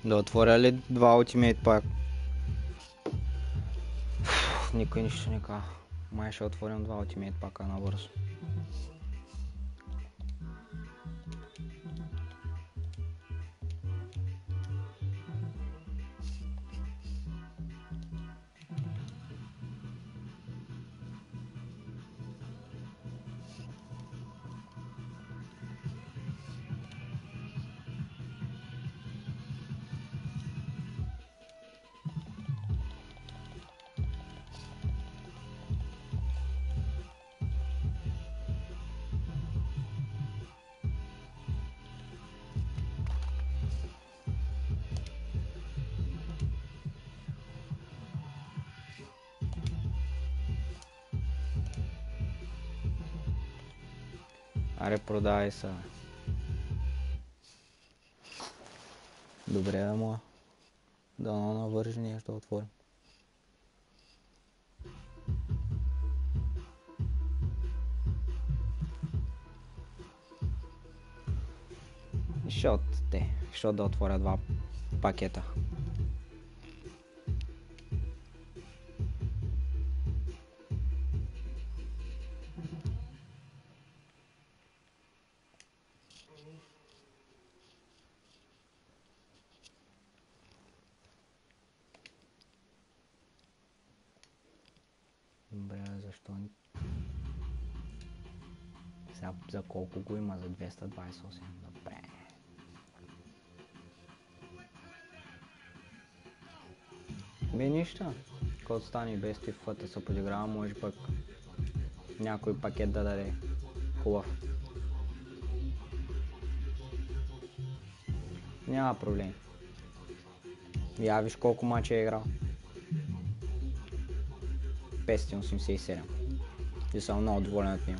Да отворя ли два Ultimate пак? Никой нищо не казва. Май ще отворим два Ultimate пака набързо. Аре, продай се. Добре, да му. Дано навържи нещо да отворим. Защото да отворя два пакета. Добре, защо ни... Сега за колко го има? За 228. Добре. Бе, нищо. Кой стане без тифата се подиграва, може пък някой пакет да даде. Хубав. Няма проблем. Я виж колко мача е играл. 587. И съм много доволен от него.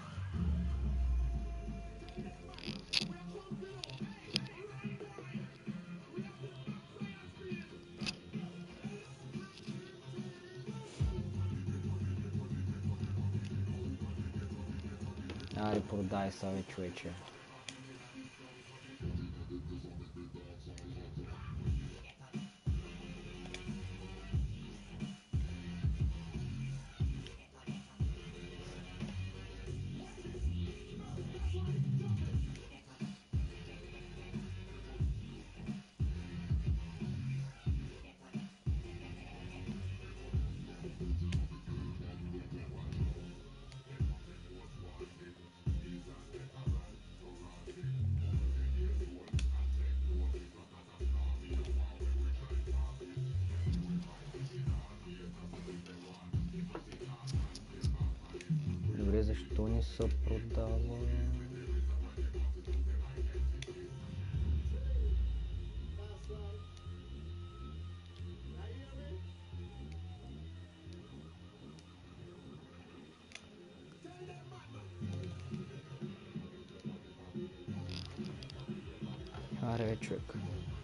Аре, продай са, бе, човече. Добре, защо не се продава? Аре, човек.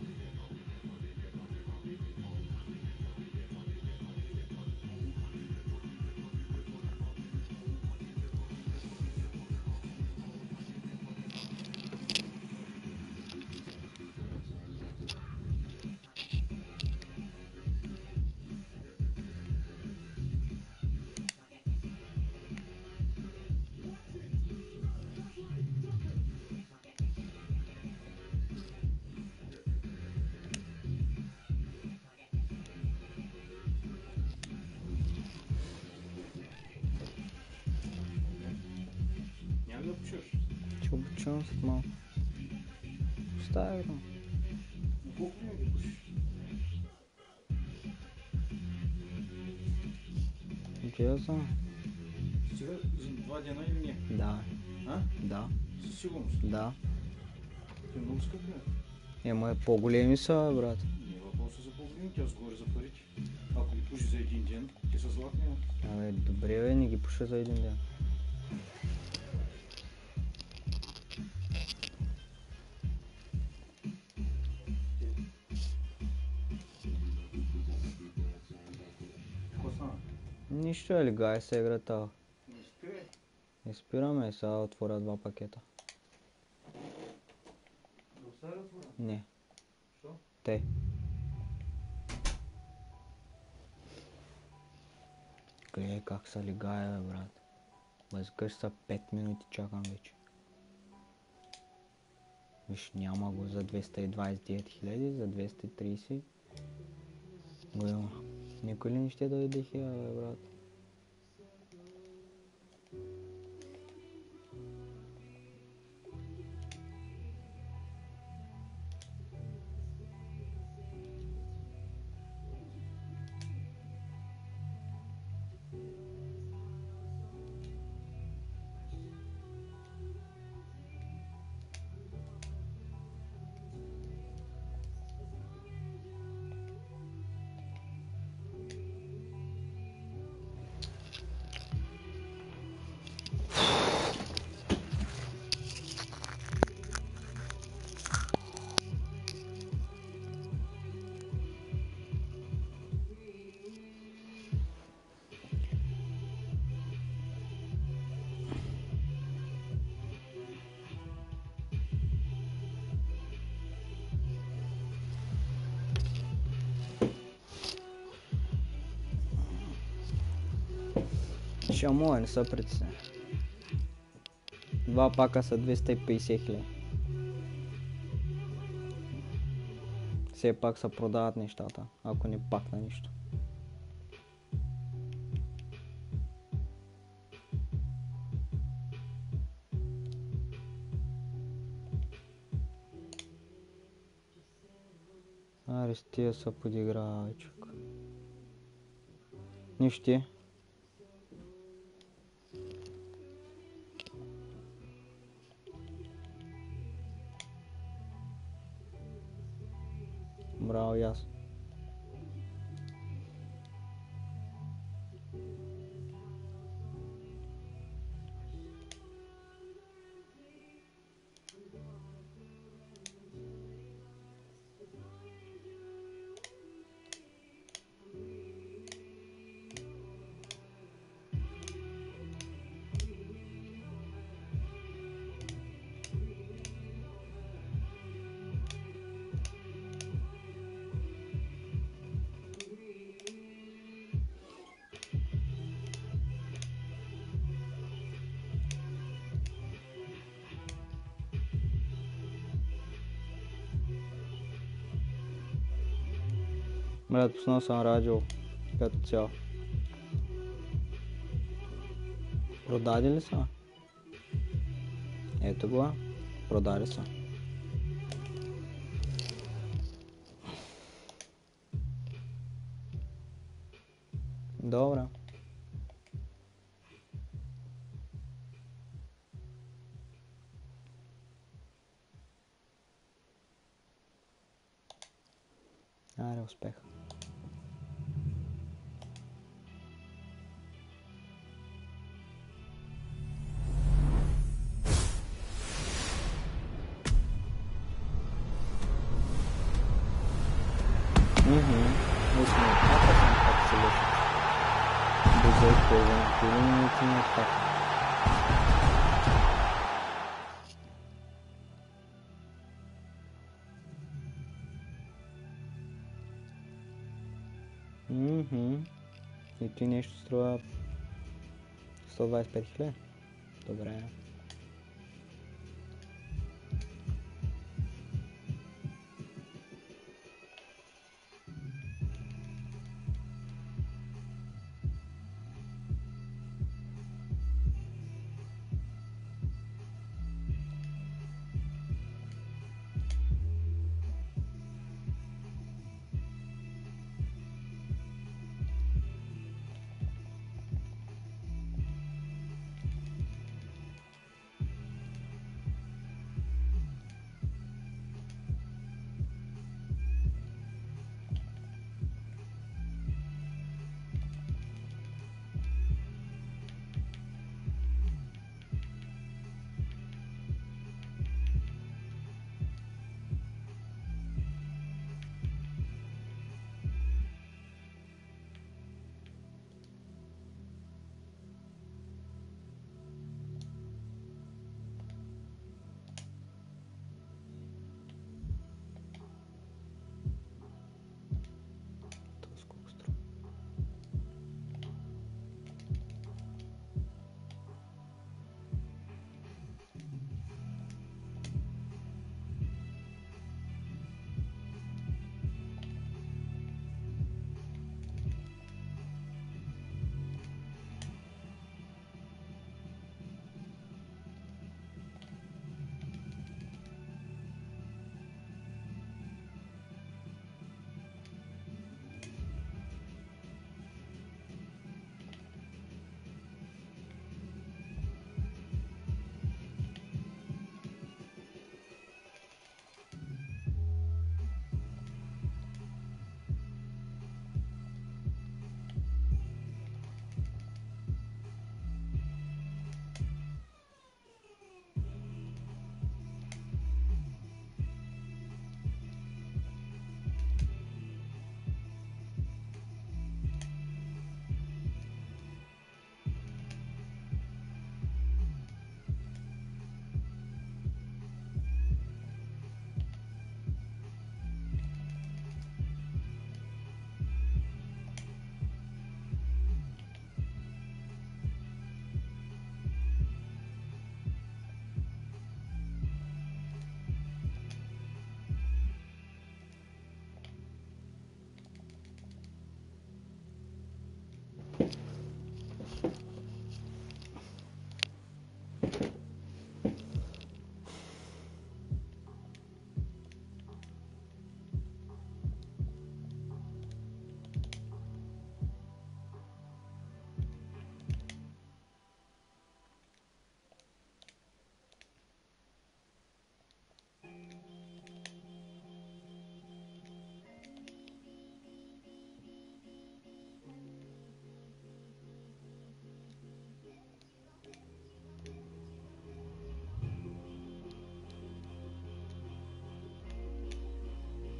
Няма да пушиш. Ще обучавам след малко. Оставя го. Колко не ги пушиш? Че съм? Сега за 2 дена или не? Да. А? Да. Със сигурност. Да. Те много скъпи, бе. Ема по-големи са, брат. Не е въпроса за по-големи, тя сгоре за парите. Ако ги пуши за един ден, те са златни. Абе, добре, бе, не ги пуша за един ден. Какво стана? Нищо е ли, гай се играта. Не спирай. Не спираме, сега отворя два пакета. Да оставя отворя. Не. Що? Сте. Гледай как са лигае, бе, брат. Възкъж са 5 минути чакам вече. Виж, няма го за 229 хиляди, за 230 го има. Никой ли не ще дойде хия, бе, брат? Ще моя, не са притесня. 2 пака са 250 хиляди. Все пак се продават нещата, ако не пакна нищо. Аре с тия са подиграва, човек. Нищо ти. Браво, и аз. Брат, пуснал съм радио като цяло. Продади ли са? Ето го, продади са. Добре. Аре, успех. И ти нещо струва 125 хиляди. Добре.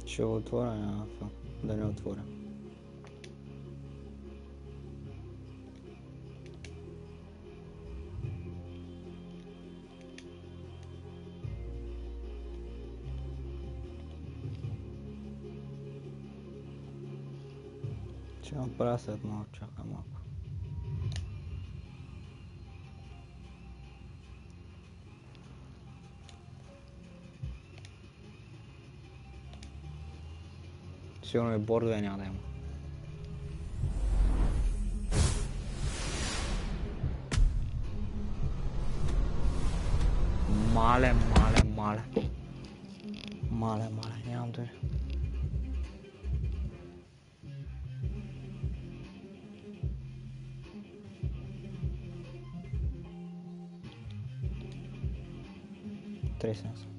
Ще го отворя, няма какво да не отворя. Ще направя след малко, чакай малко. Сигурно и бордове няма да има. Мале, нямам дори. Тресен съм.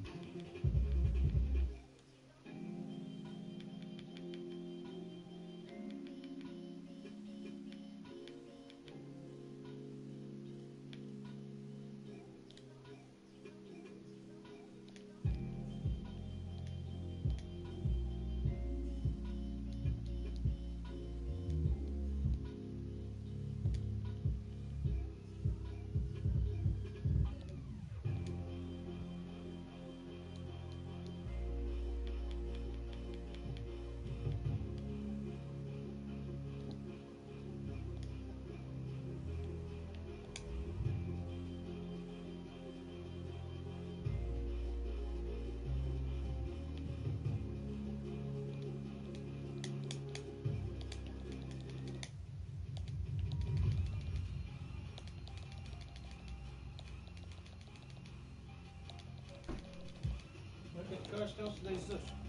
Така ще да излъж.